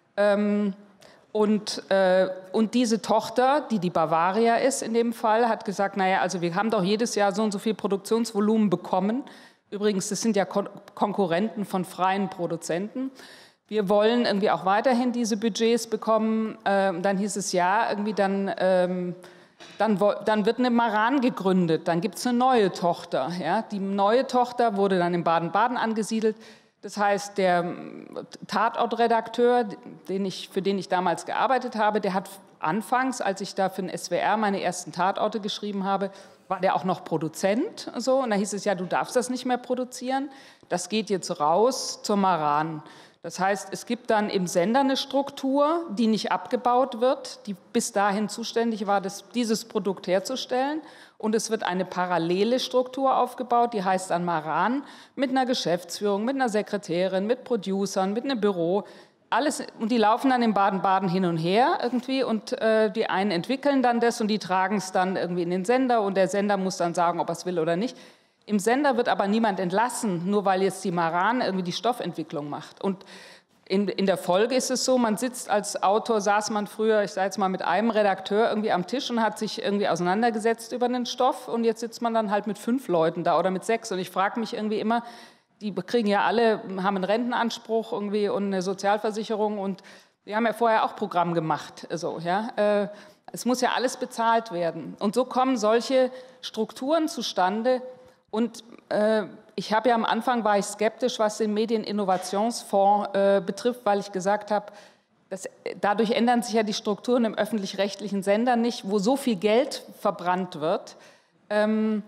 Und diese Tochter, die Bavaria ist in dem Fall, hat gesagt, naja, also wir haben doch jedes Jahr so und so viel Produktionsvolumen bekommen. Übrigens, das sind ja Konkurrenten von freien Produzenten. Wir wollen irgendwie auch weiterhin diese Budgets bekommen. Dann hieß es ja, irgendwie dann wird eine Maran gegründet, dann gibt es eine neue Tochter. Ja? Die neue Tochter wurde dann in Baden-Baden angesiedelt. Das heißt, der Tatortredakteur, für den ich damals gearbeitet habe, der hat anfangs, als ich da für den SWR meine ersten Tatorte geschrieben habe, war der auch noch Produzent. So. Und da hieß es ja, du darfst das nicht mehr produzieren. Das geht jetzt raus zur Maran. Das heißt, es gibt dann im Sender eine Struktur, die nicht abgebaut wird, die bis dahin zuständig war, dieses Produkt herzustellen. Und es wird eine parallele Struktur aufgebaut, die heißt dann Maran, mit einer Geschäftsführung, mit einer Sekretärin, mit Producern, mit einem Büro. Alles, und die laufen dann in Baden-Baden hin und her irgendwie und die einen entwickeln dann das und die tragen es dann irgendwie in den Sender und der Sender muss dann sagen, ob er es will oder nicht. Im Sender wird aber niemand entlassen, nur weil jetzt die Maran irgendwie die Stoffentwicklung macht. Und in der Folge ist es so, man sitzt als Autor, saß man früher, ich sage jetzt mal, mit einem Redakteur irgendwie am Tisch und hat sich irgendwie auseinandergesetzt über einen Stoff und jetzt sitzt man dann halt mit 5 Leuten da oder mit 6 und ich frage mich irgendwie immer, die kriegen ja alle, haben einen Rentenanspruch irgendwie und eine Sozialversicherung und die haben ja vorher auch Programm gemacht. So, ja? Es muss ja alles bezahlt werden und so kommen solche Strukturen zustande. Und ich habe ja am Anfang, war ich skeptisch, was den Medieninnovationsfonds betrifft, weil ich gesagt habe, dadurch ändern sich ja die Strukturen im öffentlich-rechtlichen Sender nicht, wo so viel Geld verbrannt wird.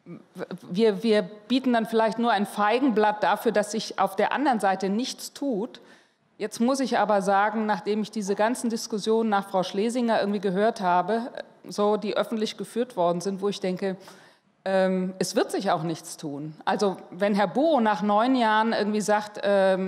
wir bieten dann vielleicht nur ein Feigenblatt dafür, dass sich auf der anderen Seite nichts tut. Jetzt muss ich aber sagen, nachdem ich diese ganzen Diskussionen nach Frau Schlesinger irgendwie gehört habe, so die öffentlich geführt worden sind, wo ich denke, es wird sich auch nichts tun. Also wenn Herr Buro nach 9 Jahren irgendwie sagt, er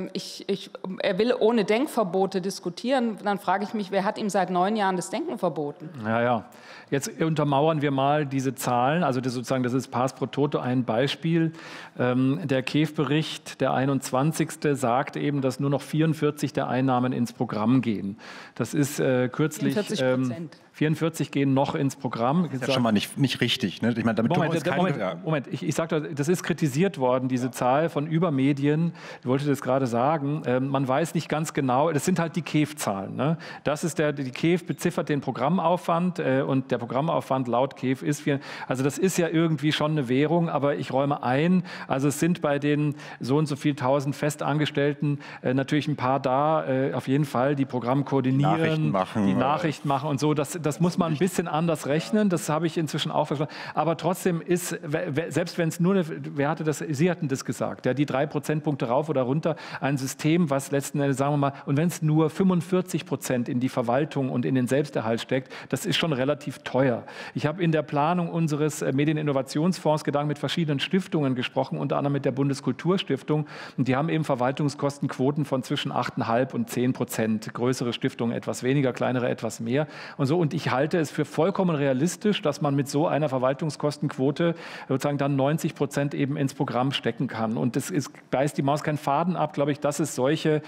will ohne Denkverbote diskutieren, dann frage ich mich, wer hat ihm seit 9 Jahren das Denken verboten? Ja. Jetzt untermauern wir mal diese Zahlen. Also das ist Pars pro Toto ein Beispiel. Der KEF-Bericht, der 21. sagt eben, dass nur noch 44 der Einnahmen ins Programm gehen. Das ist kürzlich... 44%. 44 gehen noch ins Programm. Das ist ja schon mal nicht richtig. Ne? Ich meine, damit Moment. Ich sage, das ist kritisiert worden, diese Zahl von Übermedien. Ich wollte das gerade sagen. Man weiß nicht ganz genau, das sind halt die KEF-Zahlen. Ne? Die KEF beziffert den Programmaufwand und der Programmaufwand laut KEF ist, also das ist ja irgendwie schon eine Währung, aber ich räume ein, also es sind bei den so und so viel 1000 Festangestellten natürlich ein paar da, auf jeden Fall, die Programm koordinieren, die Nachrichten machen und so. Das muss man ein bisschen anders rechnen, das habe ich inzwischen auch verstanden. Aber trotzdem ist, selbst wenn es nur, Sie hatten das gesagt, ja, die 3 Prozentpunkte rauf oder runter, ein System, was letzten Endes, sagen wir mal, und wenn es nur 45% in die Verwaltung und in den Selbsterhalt steckt, das ist schon relativ teuer. Ich habe in der Planung unseres Medieninnovationsfonds Gedanken mit verschiedenen Stiftungen gesprochen, unter anderem mit der Bundeskulturstiftung, und die haben eben Verwaltungskostenquoten von zwischen 8,5 und 10%. Größere Stiftungen etwas weniger, kleinere etwas mehr und so. Und ich halte es für vollkommen realistisch, dass man mit so einer Verwaltungskostenquote sozusagen dann 90% eben ins Programm stecken kann. Und das beißt die Maus keinen Faden ab, glaube ich, dass es solche,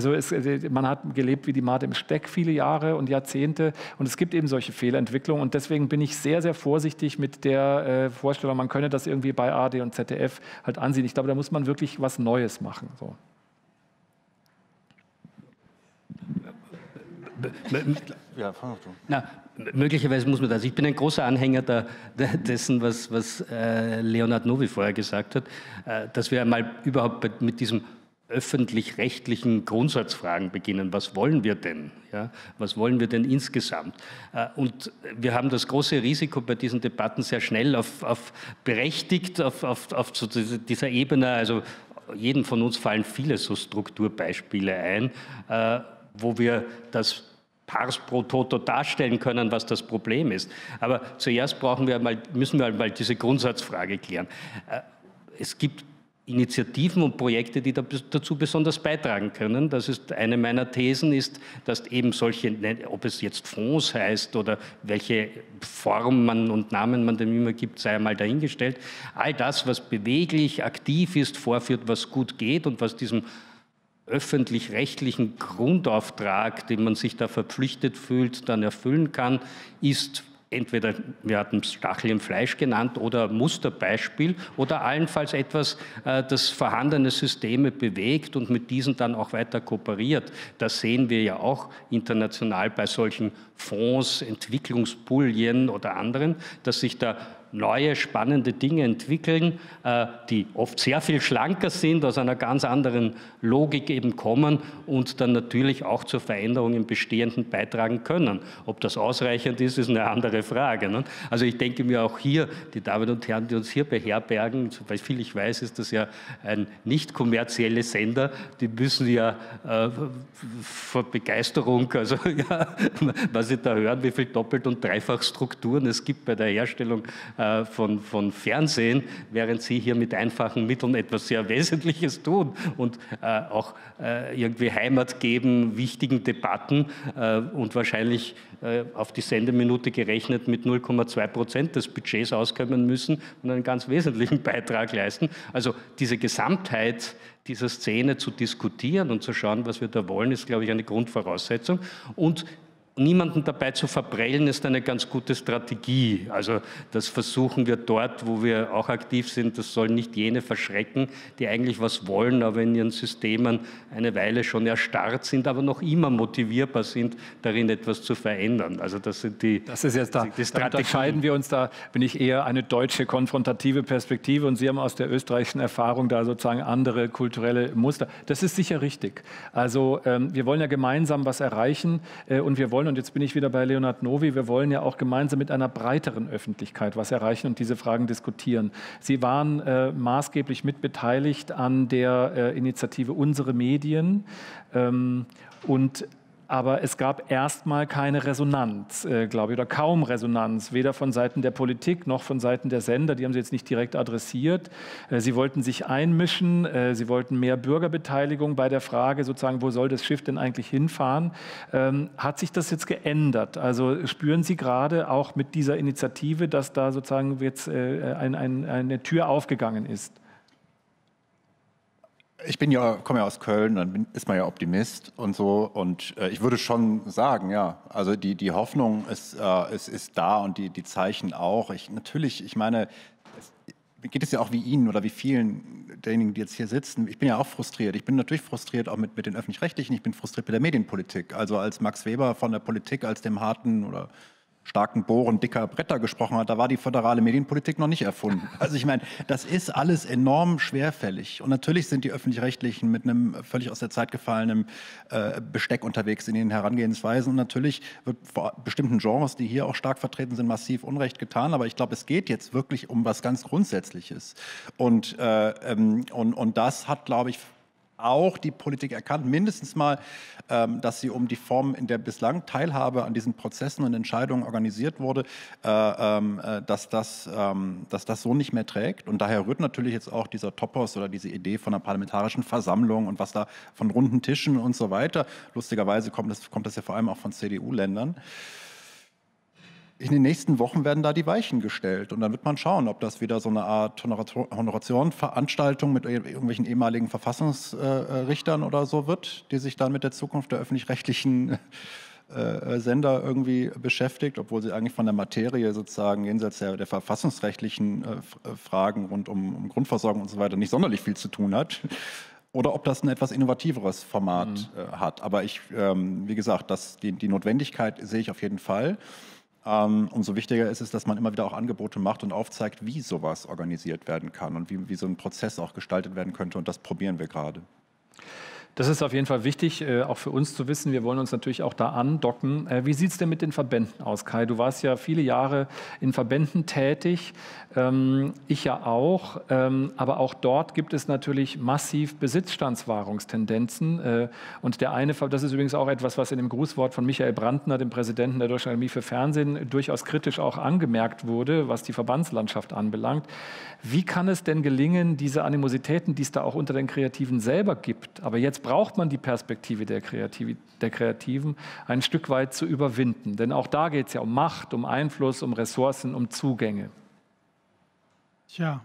man hat gelebt wie die Made im Speck viele Jahre und Jahrzehnte und es gibt eben solche Fehlentwicklungen und deswegen bin ich sehr, sehr vorsichtig mit der Vorstellung, man könne das irgendwie bei ARD und ZDF halt ansehen. Ich glaube, da muss man wirklich was Neues machen. So. Ja, fang auf du. Na, möglicherweise muss man das. Ich bin ein großer Anhänger dessen, was Leonhard Nowy vorher gesagt hat, dass wir einmal überhaupt mit diesem öffentlich-rechtlichen Grundsatzfragen beginnen. Was wollen wir denn? Ja? Was wollen wir denn insgesamt? Und wir haben das große Risiko bei diesen Debatten sehr schnell auf so dieser Ebene, also jedem von uns fallen viele so Strukturbeispiele ein, wo wir das Pars pro Toto darstellen können, was das Problem ist. Aber zuerst müssen wir mal diese Grundsatzfrage klären. Es gibt Initiativen und Projekte, die dazu besonders beitragen können. Das ist eine meiner Thesen, ist, dass eben solche, ob es jetzt Fonds heißt oder welche Form und Namen man dem immer gibt, sei einmal dahingestellt. All das, was beweglich, aktiv ist, vorführt, was gut geht und was diesem öffentlich-rechtlichen Grundauftrag, den man sich da verpflichtet fühlt, dann erfüllen kann, ist entweder, wir hatten es Stachel im Fleisch genannt, oder Musterbeispiel oder allenfalls etwas, das vorhandene Systeme bewegt und mit diesen dann auch weiter kooperiert. Das sehen wir ja auch international bei solchen Fonds, Entwicklungspuljen oder anderen, dass sich da neue, spannende Dinge entwickeln, die oft sehr viel schlanker sind, aus einer ganz anderen Logik eben kommen und dann natürlich auch zur Veränderung im Bestehenden beitragen können. Ob das ausreichend ist, ist eine andere Frage. Ne? Also ich denke mir auch hier, die Damen und Herren, die uns hier beherbergen, weil viel ich weiß, ist das ja ein nicht kommerzielle Sender, die müssen ja vor Begeisterung, also ja, was Sie da hören, wie viel Doppelt- und Dreifachstrukturen es gibt bei der Herstellung von Fernsehen, während Sie hier mit einfachen Mitteln etwas sehr Wesentliches tun und auch irgendwie Heimat geben wichtigen Debatten und wahrscheinlich auf die Sendeminute gerechnet mit 0,2% des Budgets auskommen müssen und einen ganz wesentlichen Beitrag leisten. Also diese Gesamtheit dieser Szene zu diskutieren und zu schauen, was wir da wollen, ist, glaube ich, eine Grundvoraussetzung. Und niemanden dabei zu verprellen, ist eine ganz gute Strategie. Also das versuchen wir dort, wo wir auch aktiv sind. Das soll nicht jene verschrecken, die eigentlich was wollen, aber in ihren Systemen eine Weile schon erstarrt sind, aber noch immer motivierbar sind, darin etwas zu verändern. Also das sind die Strategien. Da unterscheiden wir uns, da bin ich eher eine deutsche konfrontative Perspektive und Sie haben aus der österreichischen Erfahrung da sozusagen andere kulturelle Muster. Das ist sicher richtig. Also wir wollen ja gemeinsam was erreichen und wir wollen wollen, und jetzt bin ich wieder bei Leonhard Nowy, wir wollen ja auch gemeinsam mit einer breiteren Öffentlichkeit was erreichen und diese Fragen diskutieren. Sie waren maßgeblich mitbeteiligt an der Initiative Unsere Medien aber es gab erstmal keine Resonanz, glaube ich, oder kaum Resonanz, weder von Seiten der Politik noch von Seiten der Sender. Die haben Sie jetzt nicht direkt adressiert. Sie wollten sich einmischen, sie wollten mehr Bürgerbeteiligung bei der Frage, sozusagen, wo soll das Schiff denn eigentlich hinfahren? Hat sich das jetzt geändert? Also spüren Sie gerade auch mit dieser Initiative, dass da sozusagen jetzt eine Tür aufgegangen ist? Ich komme ja aus Köln, dann ist man ja Optimist und so. Und ich würde schon sagen, ja, also die Hoffnung ist da und die Zeichen auch. Ich meine, geht es ja auch wie Ihnen oder wie vielen derjenigen, die jetzt hier sitzen. Ich bin ja auch frustriert. Ich bin natürlich frustriert auch mit den Öffentlich-Rechtlichen. Ich bin frustriert mit der Medienpolitik. Also als Max Weber von der Politik als dem harten oder starken Bohren dicker Bretter gesprochen hat, da war die föderale Medienpolitik noch nicht erfunden. Also ich meine, das ist alles enorm schwerfällig. Und natürlich sind die Öffentlich-Rechtlichen mit einem völlig aus der Zeit gefallenen Besteck unterwegs in den Herangehensweisen. Und natürlich wird vor bestimmten Genres, die hier auch stark vertreten sind, massiv Unrecht getan. Aber ich glaube, es geht jetzt wirklich um was ganz Grundsätzliches. Und das hat, glaube ich, auch die Politik erkannt, mindestens mal, dass sie um die Form, in der bislang Teilhabe an diesen Prozessen und Entscheidungen organisiert wurde, dass das so nicht mehr trägt. Und daher rührt natürlich jetzt auch dieser Topos oder diese Idee von einer parlamentarischen Versammlung und was da von runden Tischen und so weiter. Lustigerweise kommt das ja vor allem auch von CDU-Ländern. In den nächsten Wochen werden da die Weichen gestellt und dann wird man schauen, ob das wieder so eine Art Honorationveranstaltung mit irgendwelchen ehemaligen Verfassungsrichtern oder so wird, die sich dann mit der Zukunft der öffentlich-rechtlichen Sender irgendwie beschäftigt, obwohl sie eigentlich von der Materie sozusagen jenseits der verfassungsrechtlichen Fragen rund um Grundversorgung und so weiter nicht sonderlich viel zu tun hat. Oder ob das ein etwas innovativeres Format hat. Aber wie gesagt, die Notwendigkeit sehe ich auf jeden Fall. Umso wichtiger ist es, dass man immer wieder auch Angebote macht und aufzeigt, wie sowas organisiert werden kann und wie so ein Prozess auch gestaltet werden könnte. Und das probieren wir gerade. Das ist auf jeden Fall wichtig, auch für uns zu wissen. Wir wollen uns natürlich auch da andocken. Wie sieht es denn mit den Verbänden aus, Kai? Du warst ja viele Jahre in Verbänden tätig, ich ja auch. Aber auch dort gibt es natürlich massiv Besitzstandswahrungstendenzen. Und das ist übrigens auch etwas, was in dem Grußwort von Michael Brandner, dem Präsidenten der Deutschen Akademie für Fernsehen, durchaus kritisch auch angemerkt wurde, was die Verbandslandschaft anbelangt. Wie kann es denn gelingen, diese Animositäten, die es da auch unter den Kreativen selber gibt, aber jetzt braucht man die Perspektive der Kreativen, ein Stück weit zu überwinden? Denn auch da geht es ja um Macht, um Einfluss, um Ressourcen, um Zugänge. Tja,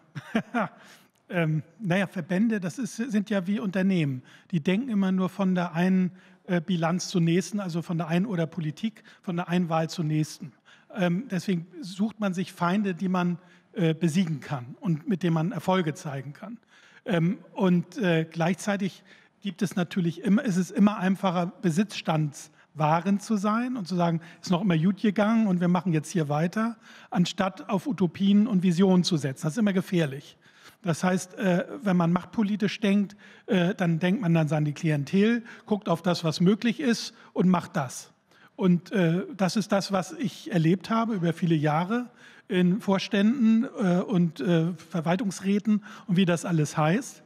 Verbände, sind ja wie Unternehmen. Die denken immer nur von der einen Bilanz zur nächsten, also von der einen oder Politik, von der einen Wahl zur nächsten. Deswegen sucht man sich Feinde, die man besiegen kann und mit denen man Erfolge zeigen kann. Gleichzeitig ist es immer einfacher, Besitzstandswahren zu sein und zu sagen, es ist noch immer gut gegangen und wir machen jetzt hier weiter, anstatt auf Utopien und Visionen zu setzen. Das ist immer gefährlich. Das heißt, wenn man machtpolitisch denkt, dann denkt man dann an die Klientel, guckt auf das, was möglich ist und macht das. Und das ist das, was ich erlebt habe über viele Jahre in Vorständen und Verwaltungsräten und wie das alles heißt.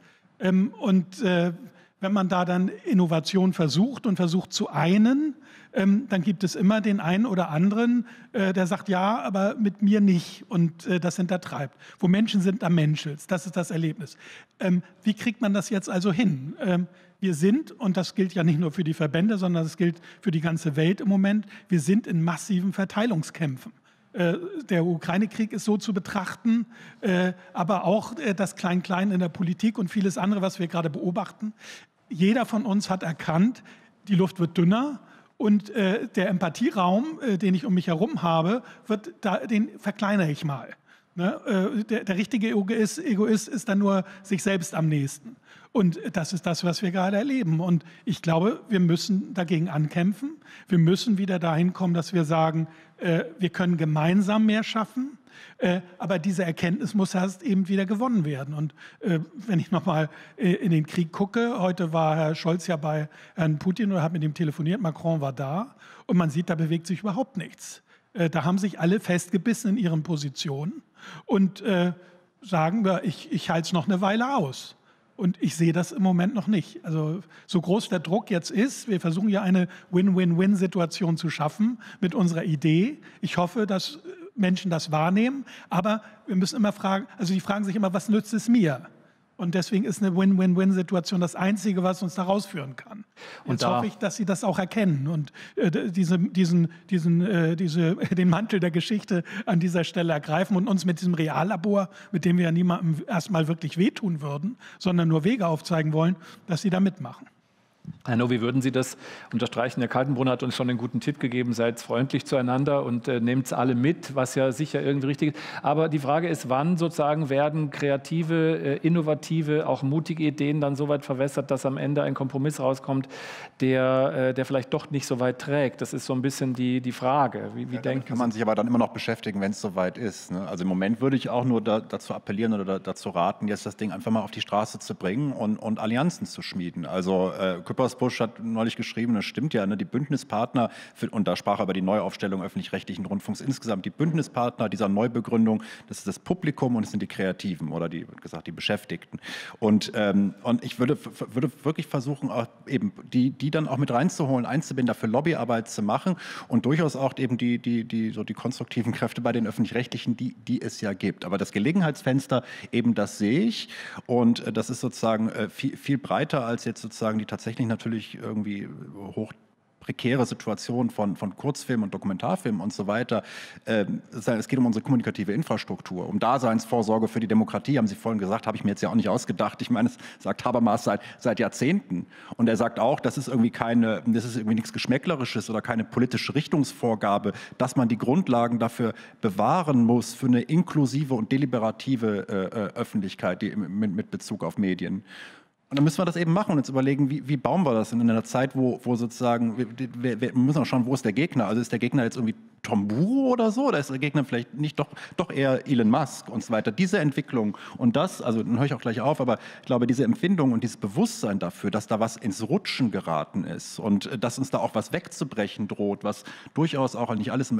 Wenn man da dann Innovation versucht zu einen, dann gibt es immer den einen oder anderen, der sagt, ja, aber mit mir nicht und das hintertreibt. Wo Menschen sind, da menschelt's. Das ist das Erlebnis. Wie kriegt man das jetzt also hin? Wir sind, und das gilt ja nicht nur für die Verbände, sondern das gilt für die ganze Welt im Moment, wir sind in massiven Verteilungskämpfen. Der Ukraine-Krieg ist so zu betrachten, aber auch das Klein-Klein in der Politik und vieles andere, was wir gerade beobachten. Jeder von uns hat erkannt, die Luft wird dünner und der Empathieraum, den ich um mich herum habe, den verkleinere ich mal. Ne? Der richtige Egoist ist dann nur sich selbst am nächsten. Und das ist das, was wir gerade erleben. Und ich glaube, wir müssen dagegen ankämpfen. Wir müssen wieder dahin kommen, dass wir sagen, wir können gemeinsam mehr schaffen. Aber diese Erkenntnis muss erst eben wieder gewonnen werden. Und wenn ich nochmal in den Krieg gucke, heute war Herr Scholz ja bei Herrn Putin oder hat mit ihm telefoniert, Macron war da. Und man sieht, da bewegt sich überhaupt nichts. Da haben sich alle festgebissen in ihren Positionen und sagen, ich halte es noch eine Weile aus. Und ich sehe das im Moment noch nicht. Also so groß der Druck jetzt ist, wir versuchen ja eine Win-Win-Win-Situation zu schaffen mit unserer Idee. Ich hoffe, dass Menschen das wahrnehmen, aber wir müssen immer fragen, also die fragen sich immer, was nützt es mir? Und deswegen ist eine Win-Win-Win-Situation das Einzige, was uns da rausführen kann. Und jetzt hoffe ich, dass Sie das auch erkennen und den Mantel der Geschichte an dieser Stelle ergreifen und uns mit diesem Reallabor, mit dem wir ja niemandem erstmal wirklich wehtun würden, sondern nur Wege aufzeigen wollen, dass Sie da mitmachen. Herr Nowy, würden Sie das unterstreichen? Herr Kaltenbrunner hat uns schon einen guten Tipp gegeben, seid freundlich zueinander und nehmt es alle mit, was ja sicher irgendwie richtig ist. Aber die Frage ist, wann sozusagen werden kreative, innovative, auch mutige Ideen dann so weit verwässert, dass am Ende ein Kompromiss rauskommt, der vielleicht doch nicht so weit trägt? Das ist so ein bisschen die Frage. Wie denken Sie? Kann man sich aber dann immer noch beschäftigen, wenn es soweit ist. Ne? Also im Moment würde ich auch nur dazu appellieren oder dazu raten, jetzt das Ding einfach mal auf die Straße zu bringen und Allianzen zu schmieden. Also Küppersbusch hat neulich geschrieben, das stimmt ja, ne, die Bündnispartner, und da sprach er über die Neuaufstellung öffentlich-rechtlichen Rundfunks insgesamt, die Bündnispartner dieser Neubegründung, das ist das Publikum und es sind die Kreativen oder die Beschäftigten. Und ich würde wirklich versuchen, auch eben die dann auch mit reinzuholen, einzubinden, dafür Lobbyarbeit zu machen und durchaus auch eben die konstruktiven Kräfte bei den Öffentlich-Rechtlichen, die es ja gibt. Aber das Gelegenheitsfenster, eben das sehe ich und das ist sozusagen viel breiter als jetzt sozusagen die tatsächlich natürlich irgendwie hoch prekäre Situation von Kurzfilmen und Dokumentarfilmen und so weiter. Es geht um unsere kommunikative Infrastruktur, um Daseinsvorsorge für die Demokratie, haben Sie vorhin gesagt, habe ich mir jetzt ja auch nicht ausgedacht. Ich meine, das sagt Habermas seit Jahrzehnten. Und er sagt auch, das ist irgendwie nichts Geschmäcklerisches oder keine politische Richtungsvorgabe, dass man die Grundlagen dafür bewahren muss für eine inklusive und deliberative Öffentlichkeit mit Bezug auf Medien. Und dann müssen wir das eben machen und uns überlegen, wie bauen wir das in einer Zeit, wo sozusagen, wir müssen auch schauen, wo ist der Gegner? Also ist der Gegner jetzt irgendwie Tom Buro oder so? Oder ist der Gegner vielleicht nicht doch eher Elon Musk und so weiter? Diese Entwicklung und das, also dann höre ich auch gleich auf, aber ich glaube, diese Empfindung und dieses Bewusstsein dafür, dass da was ins Rutschen geraten ist und dass uns da auch was wegzubrechen droht, was durchaus auch nicht alles im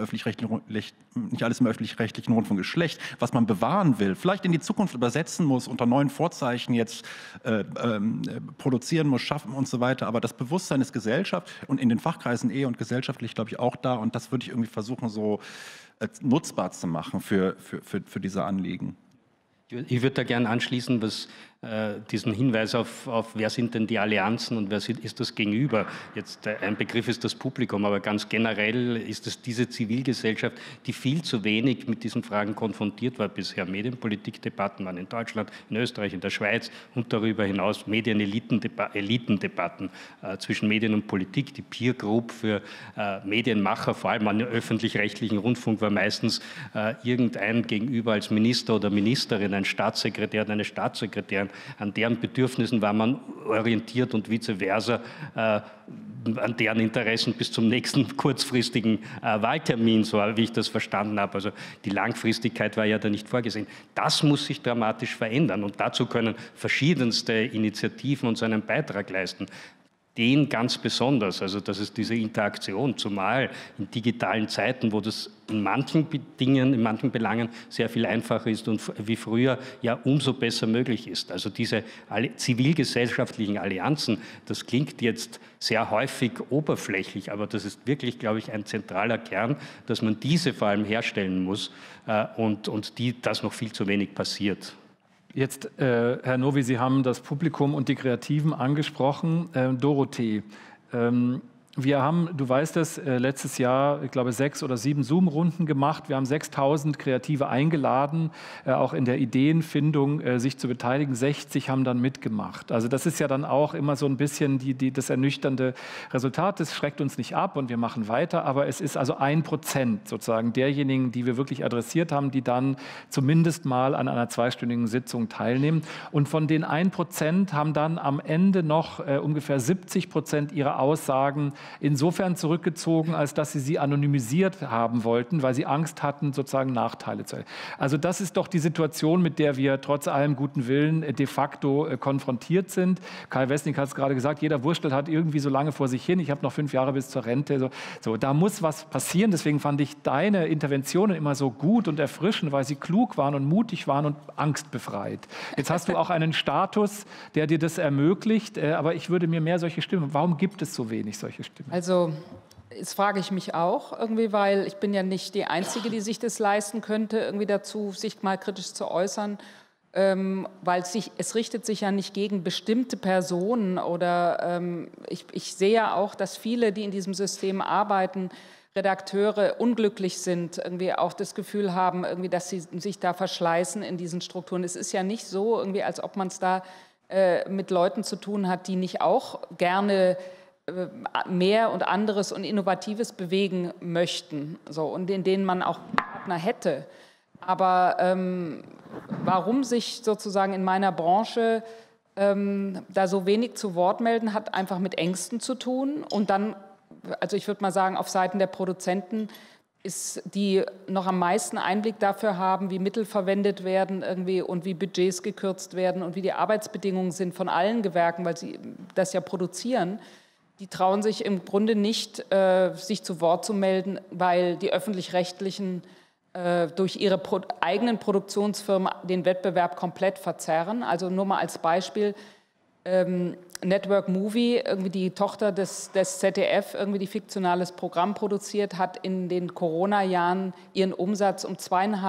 öffentlich-rechtlichen Rundfunk ist schlecht, was man bewahren will, vielleicht in die Zukunft übersetzen muss, unter neuen Vorzeichen jetzt produzieren muss, schaffen und so weiter. Aber das Bewusstsein ist Gesellschaft und in den Fachkreisen und gesellschaftlich, glaube ich, auch da. Und das würde ich irgendwie versuchen, so nutzbar zu machen für diese Anliegen. Ich würde da gerne anschließen, was diesen Hinweis auf wer sind denn die Allianzen und wer ist das Gegenüber. Jetzt ein Begriff ist das Publikum, aber ganz generell ist es diese Zivilgesellschaft, die viel zu wenig mit diesen Fragen konfrontiert war bisher. Medienpolitikdebatten waren in Deutschland, in Österreich, in der Schweiz und darüber hinaus Medienelitendebatten zwischen Medien und Politik. Die Peer Group für Medienmacher, vor allem an den öffentlich-rechtlichen Rundfunk, war meistens irgendein Gegenüber als Minister oder Ministerin, ein Staatssekretär und eine Staatssekretärin. An deren Bedürfnissen war man orientiert und vice versa, an deren Interessen bis zum nächsten kurzfristigen Wahltermin, so wie ich das verstanden habe. Also die Langfristigkeit war ja da nicht vorgesehen. Das muss sich dramatisch verändern und dazu können verschiedenste Initiativen uns einen Beitrag leisten. Den ganz besonders, also das ist diese Interaktion, zumal in digitalen Zeiten, wo das in manchen Dingen, in manchen Belangen sehr viel einfacher ist und wie früher ja umso besser möglich ist. Also diese zivilgesellschaftlichen Allianzen, das klingt jetzt sehr häufig oberflächlich, aber das ist wirklich, glaube ich, ein zentraler Kern, dass man diese vor allem herstellen muss und das noch viel zu wenig passiert. Jetzt, Herr Nowy, Sie haben das Publikum und die Kreativen angesprochen. Dorothee, Wir haben, du weißt es, letztes Jahr, ich glaube, 6 oder 7 Zoom-Runden gemacht. Wir haben 6.000 Kreative eingeladen, auch in der Ideenfindung sich zu beteiligen. 60 haben dann mitgemacht. Also das ist ja dann auch immer so ein bisschen das ernüchternde Resultat. Das schreckt uns nicht ab und wir machen weiter. Aber es ist also 1% sozusagen derjenigen, die wir wirklich adressiert haben, die dann zumindest mal an einer 2-stündigen Sitzung teilnehmen. Und von den 1% haben dann am Ende noch ungefähr 70% ihrer Aussagen insofern zurückgezogen, als dass sie anonymisiert haben wollten, weil sie Angst hatten, sozusagen Nachteile zu erleiden. Also das ist doch die Situation, mit der wir trotz allem guten Willen de facto konfrontiert sind. Kai Westnick hat es gerade gesagt, jeder Wurstelt hat irgendwie so lange vor sich hin. Ich habe noch 5 Jahre bis zur Rente. So, da muss was passieren. Deswegen fand ich deine Interventionen immer so gut und erfrischend, weil sie klug waren und mutig waren und angstbefreit. Jetzt hast du auch einen Status, der dir das ermöglicht. Aber ich würde mir mehr solche Stimmen. Warum gibt es so wenig solche Stimmen? Also, das frage ich mich auch irgendwie, weil ich bin ja nicht die Einzige, die sich das leisten könnte, irgendwie dazu, sich mal kritisch zu äußern, weil es richtet sich ja nicht gegen bestimmte Personen oder ich sehe ja auch, dass viele, die in diesem System arbeiten, Redakteure unglücklich sind, irgendwie auch das Gefühl haben, irgendwie, dass sie sich da verschleißen in diesen Strukturen. Es ist ja nicht so, irgendwie, als ob man es da mit Leuten zu tun hat, die nicht auch gerne mehr und anderes und Innovatives bewegen möchten, so, und in denen man auch Partner hätte. Aber warum sich sozusagen in meiner Branche da so wenig zu Wort melden, hat einfach mit Ängsten zu tun. Und dann, also ich würde mal sagen, auf Seiten der Produzenten die noch am meisten Einblick dafür haben, wie Mittel verwendet werden irgendwie und wie Budgets gekürzt werden und wie die Arbeitsbedingungen sind von allen Gewerken, weil sie das ja produzieren. Die trauen sich im Grunde nicht, sich zu Wort zu melden, weil die Öffentlich-Rechtlichen durch ihre eigenen Produktionsfirmen den Wettbewerb komplett verzerren. Also nur mal als Beispiel, Network Movie, irgendwie die Tochter des ZDF, irgendwie die fiktionales Programm produziert, hat in den Corona-Jahren ihren Umsatz um das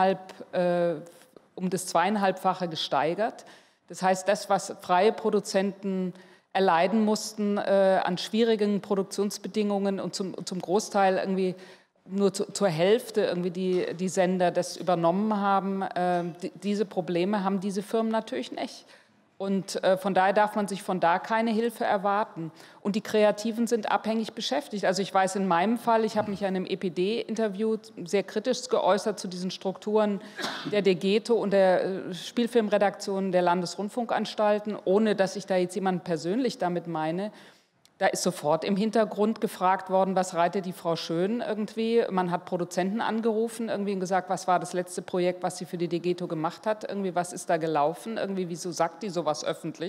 2,5-fache gesteigert. Das heißt, das, was freie Produzenten erleiden mussten an schwierigen Produktionsbedingungen und zum Großteil irgendwie nur zur Hälfte irgendwie die Sender das übernommen haben, diese Probleme haben diese Firmen natürlich nicht. Und von daher darf man sich von da keine Hilfe erwarten. Und die Kreativen sind abhängig beschäftigt. Also ich weiß in meinem Fall, ich habe mich in einem EPD-Interview sehr kritisch geäußert zu diesen Strukturen der DGETO und der Spielfilmredaktion der Landesrundfunkanstalten, ohne dass ich da jetzt jemanden persönlich damit meine. Da ist sofort im Hintergrund gefragt worden, was reitet die Frau Schön irgendwie. Man hat Produzenten angerufen irgendwie und gesagt, was war das letzte Projekt, was sie für die DGETO gemacht hat, irgendwie, was ist da gelaufen, irgendwie, wieso sagt die sowas öffentlich?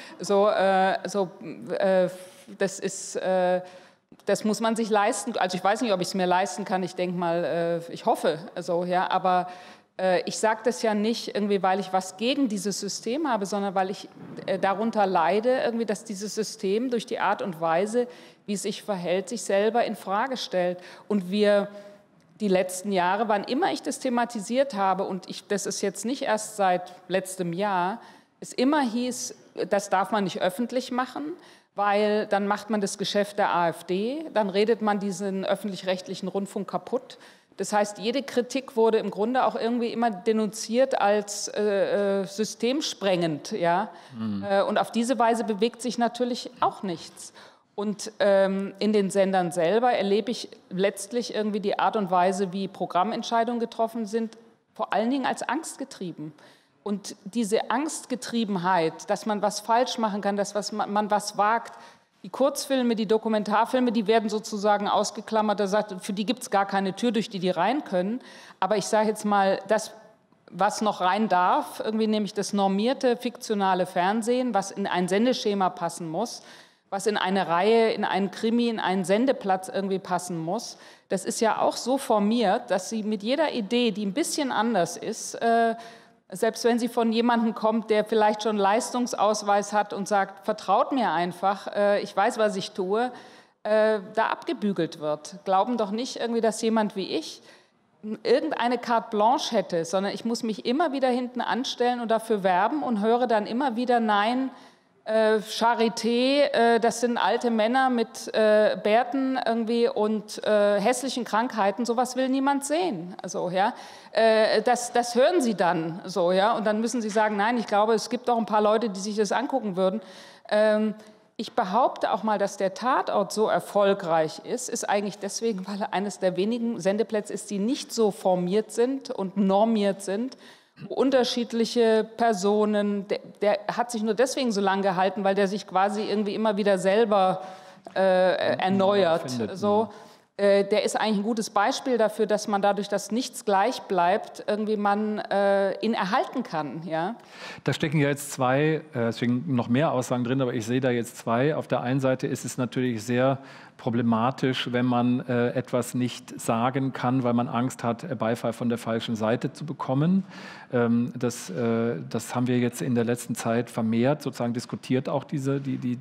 Das muss man sich leisten. Also ich weiß nicht, ob ich es mir leisten kann. Ich denke mal, ich hoffe, so, ja, aber ich sage das ja nicht irgendwie, weil ich was gegen dieses System habe, sondern weil ich darunter leide, irgendwie, dass dieses System durch die Art und Weise, wie es sich verhält, sich selber in Frage stellt. Und wir die letzten Jahre, wann immer ich das thematisiert habe, und das ist jetzt nicht erst seit letztem Jahr, es immer hieß, das darf man nicht öffentlich machen, weil dann macht man das Geschäft der AfD, dann redet man diesen öffentlich-rechtlichen Rundfunk kaputt. Das heißt, jede Kritik wurde im Grunde auch irgendwie immer denunziert als systemsprengend. Ja? Und auf diese Weise bewegt sich natürlich auch nichts. Und in den Sendern selber erlebe ich letztlich irgendwie die Art und Weise, wie Programmentscheidungen getroffen sind, vor allen Dingen als angstgetrieben. Und diese Angstgetriebenheit, dass man was falsch machen kann, dass man was wagt, die Kurzfilme, die Dokumentarfilme, die werden sozusagen ausgeklammert. Da sagt, für die gibt es gar keine Tür, durch die rein können. Aber ich sage jetzt mal, das, was noch rein darf, irgendwie nämlich das normierte, fiktionale Fernsehen, was in ein Sendeschema passen muss, was in eine Reihe, in einen Krimi, in einen Sendeplatz irgendwie passen muss, das ist ja auch so formiert, dass sie mit jeder Idee, die ein bisschen anders ist, selbst wenn sie von jemandem kommt, der vielleicht schon Leistungsausweis hat und sagt, vertraut mir einfach, ich weiß, was ich tue, da abgebügelt wird. Glauben doch nicht irgendwie, dass jemand wie ich irgendeine Carte Blanche hätte, sondern ich muss mich immer wieder hinten anstellen und dafür werben und höre dann immer wieder, nein, Charité, das sind alte Männer mit Bärten irgendwie und hässlichen Krankheiten, sowas will niemand sehen. Also, ja, das hören sie dann so, ja, und dann müssen sie sagen, nein, ich glaube, es gibt auch ein paar Leute, die sich das angucken würden. Ich behaupte auch mal, dass der Tatort so erfolgreich ist eigentlich deswegen, weil er eines der wenigen Sendeplätze ist, die nicht so formiert sind und normiert sind. Unterschiedliche Personen, der hat sich nur deswegen so lange gehalten, weil der sich quasi irgendwie immer wieder selber erneuert. So. Der ist eigentlich ein gutes Beispiel dafür, dass man dadurch, dass nichts gleich bleibt, irgendwie man ihn erhalten kann. Ja? Da stecken ja jetzt zwei, deswegen noch mehr Aussagen drin, aber ich sehe da jetzt zwei. Auf der einen Seite ist es natürlich sehr problematisch, wenn man etwas nicht sagen kann, weil man Angst hat, Beifall von der falschen Seite zu bekommen. Das haben wir jetzt in der letzten Zeit vermehrt sozusagen diskutiert, auch diese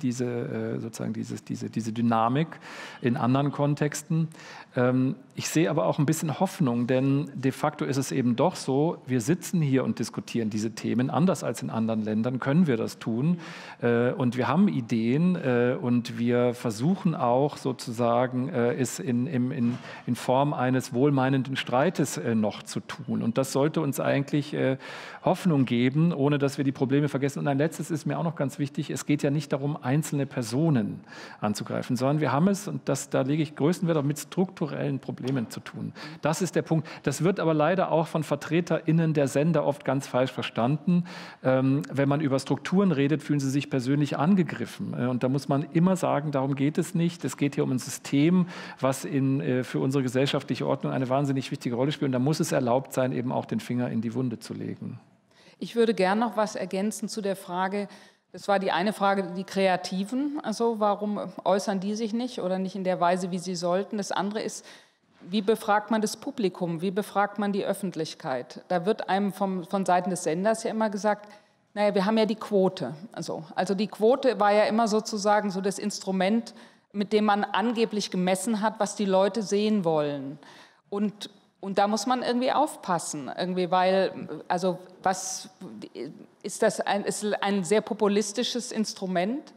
Dynamik in anderen Kontexten. Ich sehe aber auch ein bisschen Hoffnung, denn de facto ist es eben doch so, wir sitzen hier und diskutieren diese Themen. Anders als in anderen Ländern können wir das tun. Und wir haben Ideen und wir versuchen auch sozusagen, es in Form eines wohlmeinenden Streites noch zu tun. Und das sollte uns eigentlich Hoffnung geben, ohne dass wir die Probleme vergessen. Und ein letztes ist mir auch noch ganz wichtig, es geht ja nicht darum, einzelne Personen anzugreifen, sondern wir haben es, und da lege ich größten Wert auf, mit strukturellen Problemen zu tun. Das ist der Punkt. Das wird aber leider auch von VertreterInnen der Sender oft ganz falsch verstanden. Wenn man über Strukturen redet, fühlen sie sich persönlich angegriffen. Und da muss man immer sagen, darum geht es nicht. Es geht hier um ein System, was für unsere gesellschaftliche Ordnung eine wahnsinnig wichtige Rolle spielt. Und da muss es erlaubt sein, eben auch den Finger in die Wunde zu legen. Ich würde gern noch was ergänzen zu der Frage, das war die eine Frage, die Kreativen, also warum äußern die sich nicht oder nicht in der Weise, wie sie sollten. Das andere ist, wie befragt man das Publikum, wie befragt man die Öffentlichkeit? Da wird einem von Seiten des Senders ja immer gesagt, naja, wir haben ja die Quote. Also die Quote war ja immer sozusagen so das Instrument, mit dem man angeblich gemessen hat, was die Leute sehen wollen. Und da muss man irgendwie aufpassen, weil, also was ist das ist ein sehr populistisches Instrument.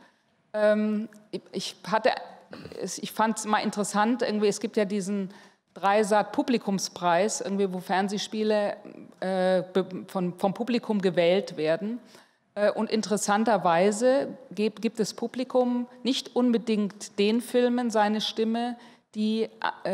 Ich fand es mal interessant, es gibt ja diesen Dreisat-Publikumspreis, wo Fernsehspiele vom Publikum gewählt werden. Und interessanterweise gibt das Publikum nicht unbedingt den Filmen seine Stimme, die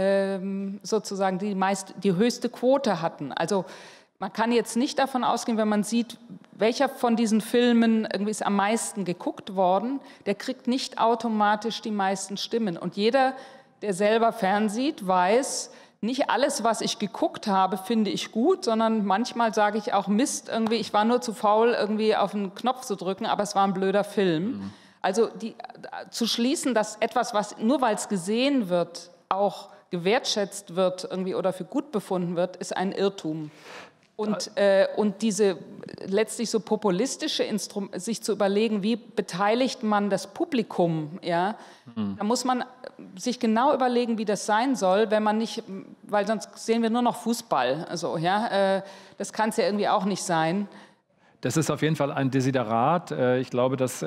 sozusagen die höchste Quote hatten. Also man kann jetzt nicht davon ausgehen, wenn man sieht, welcher von diesen Filmen ist am meisten geguckt worden, der kriegt nicht automatisch die meisten Stimmen. Und jeder, der selber fernsieht, weiß, nicht alles, was ich geguckt habe, finde ich gut, sondern manchmal sage ich auch, Mist, ich war nur zu faul, auf einen Knopf zu drücken, aber es war ein blöder Film. Mhm. Also zu schließen, dass etwas, was nur weil es gesehen wird, auch gewertschätzt wird oder für gut befunden wird, ist ein Irrtum. Und diese letztlich so populistische sich zu überlegen, wie beteiligt man das Publikum, ja, da muss man sich genau überlegen, wie das sein soll, wenn man nicht, weil sonst sehen wir nur noch Fußball, das kann es ja irgendwie auch nicht sein. Das ist auf jeden Fall ein Desiderat. Ich glaube, das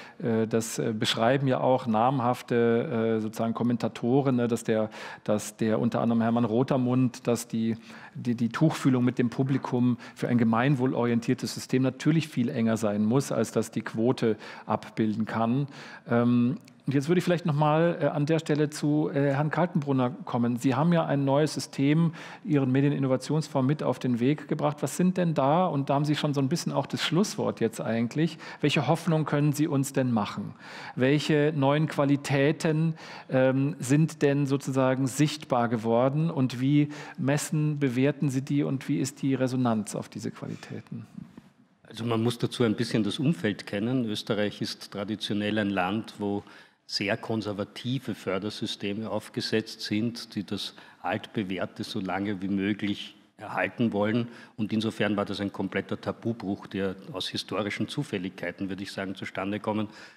beschreiben ja auch namhafte sozusagen Kommentatoren, dass der unter anderem Hermann Rotermund, dass die Tuchfühlung mit dem Publikum für ein gemeinwohlorientiertes System natürlich viel enger sein muss, als das die Quote abbilden kann. Und jetzt würde ich vielleicht noch mal an der Stelle zu Herrn Kaltenbrunner kommen. Sie haben ja ein neues System, Ihren Medieninnovationsfonds mit auf den Weg gebracht. Was sind denn da, und da haben Sie schon so ein bisschen auch das Schlusswort jetzt eigentlich, welche Hoffnung können Sie uns denn machen? Welche neuen Qualitäten sind denn sozusagen sichtbar geworden und wie bewerten Sie die und wie ist die Resonanz auf diese Qualitäten? Also man muss dazu ein bisschen das Umfeld kennen. Österreich ist traditionell ein Land, wo sehr konservative Fördersysteme aufgesetzt sind, die das Altbewährte so lange wie möglich erhalten wollen. Und insofern war das ein kompletter Tabubruch, der aus historischen Zufälligkeiten, würde ich sagen, zustande kommen.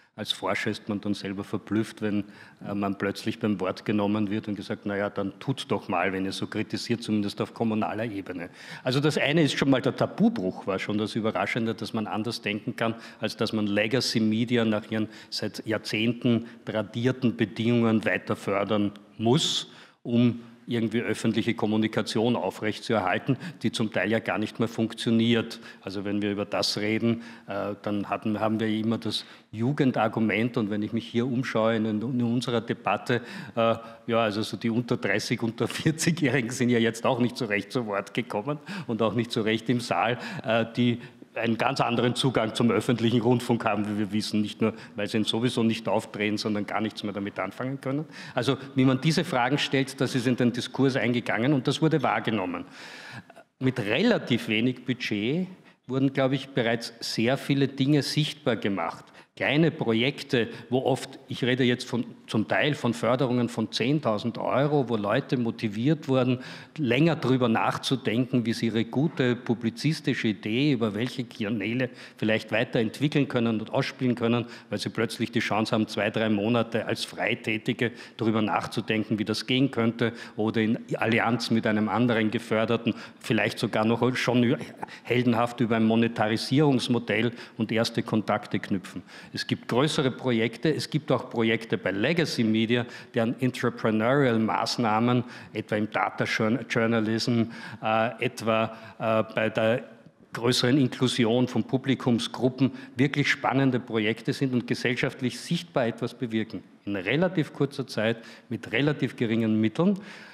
Als Forscher ist man dann selber verblüfft, wenn man plötzlich beim Wort genommen wird und gesagt, naja, dann tut's doch mal, wenn ihr so kritisiert, zumindest auf kommunaler Ebene. Also das eine ist schon mal, der Tabubruch war schon das Überraschende, dass man anders denken kann, als dass man Legacy Media nach ihren seit Jahrzehnten tradierten Bedingungen weiter fördern muss, um irgendwie öffentliche Kommunikation aufrechtzuerhalten, die zum Teil ja gar nicht mehr funktioniert. Also wenn wir über das reden, dann haben wir immer das Jugendargument, und wenn ich mich hier umschaue in unserer Debatte, ja, also so die unter 30, unter 40-Jährigen sind ja jetzt auch nicht so recht zu Wort gekommen und auch nicht so recht im Saal, die einen ganz anderen Zugang zum öffentlichen Rundfunk haben, wie wir wissen, nicht nur, weil sie ihn sowieso nicht aufdrehen, sondern gar nichts mehr damit anfangen können. Also wie man diese Fragen stellt, das ist in den Diskurs eingegangen und das wurde wahrgenommen. Mit relativ wenig Budget wurden, glaube ich, bereits sehr viele Dinge sichtbar gemacht. Kleine Projekte, wo oft, ich rede jetzt zum Teil von Förderungen von 10.000 €, wo Leute motiviert wurden, länger darüber nachzudenken, wie sie ihre gute publizistische Idee, über welche Kanäle vielleicht weiterentwickeln können und ausspielen können, weil sie plötzlich die Chance haben, 2, 3 Monate als Freitätige darüber nachzudenken, wie das gehen könnte, oder in Allianz mit einem anderen Geförderten, vielleicht sogar noch schon heldenhaft über ein Monetarisierungsmodell und erste Kontakte knüpfen. Es gibt größere Projekte, es gibt auch Projekte bei Legacy Media, deren Entrepreneurial-Maßnahmen, etwa im Data Journalism, etwa bei der größeren Inklusion von Publikumsgruppen wirklich spannende Projekte sind und gesellschaftlich sichtbar etwas bewirken. In relativ kurzer Zeit mit relativ geringen Mitteln.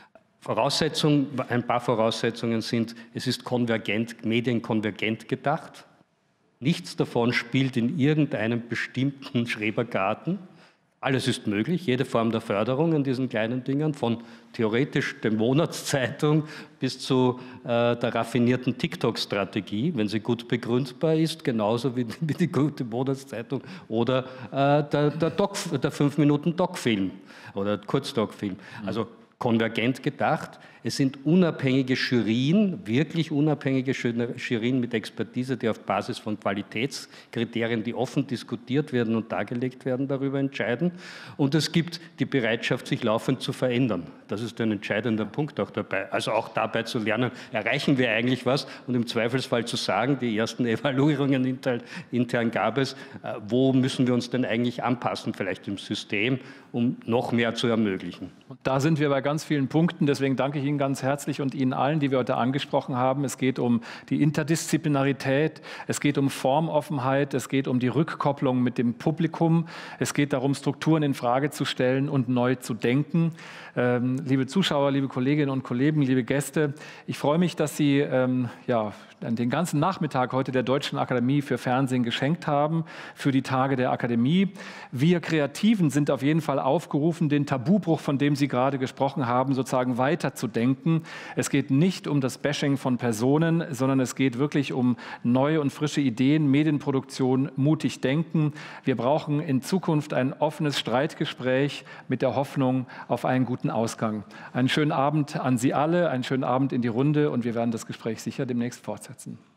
Ein paar Voraussetzungen sind, es ist medienkonvergent gedacht. Nichts davon spielt in irgendeinem bestimmten Schrebergarten. Alles ist möglich, jede Form der Förderung in diesen kleinen Dingen, von theoretisch der Monatszeitung bis zu der raffinierten TikTok-Strategie, wenn sie gut begründbar ist, genauso wie die gute Monatszeitung, oder der 5-Minuten-Doc-Film oder Kurzdoc-Film. Also konvergent gedacht. Es sind unabhängige Jurien, wirklich unabhängige Jurien mit Expertise, die auf Basis von Qualitätskriterien, die offen diskutiert werden und dargelegt werden, darüber entscheiden. Und es gibt die Bereitschaft, sich laufend zu verändern. Das ist ein entscheidender Punkt auch dabei. Also auch dabei zu lernen, erreichen wir eigentlich was, und im Zweifelsfall zu sagen, die ersten Evaluierungen intern gab es, wo müssen wir uns denn eigentlich anpassen, vielleicht im System, um noch mehr zu ermöglichen. Und da sind wir bei ganz vielen Punkten, deswegen danke ich Ihnen ganz herzlich und Ihnen allen, die wir heute angesprochen haben. Es geht um die Interdisziplinarität, es geht um Formoffenheit, es geht um die Rückkopplung mit dem Publikum, es geht darum, Strukturen in Frage zu stellen und neu zu denken. Liebe Zuschauer, liebe Kolleginnen und Kollegen, liebe Gäste, ich freue mich, dass Sie den ganzen Nachmittag heute der Deutschen Akademie für Fernsehen geschenkt haben, für die Tage der Akademie. Wir Kreativen sind auf jeden Fall aufgerufen, den Tabubruch, von dem Sie gerade gesprochen haben, sozusagen weiterzudenken. Es geht nicht um das Bashing von Personen, sondern es geht wirklich um neue und frische Ideen, Medienproduktion, mutig denken. Wir brauchen in Zukunft ein offenes Streitgespräch mit der Hoffnung auf einen guten Ausgang. Einen schönen Abend an Sie alle, einen schönen Abend in die Runde, und wir werden das Gespräch sicher demnächst fortsetzen.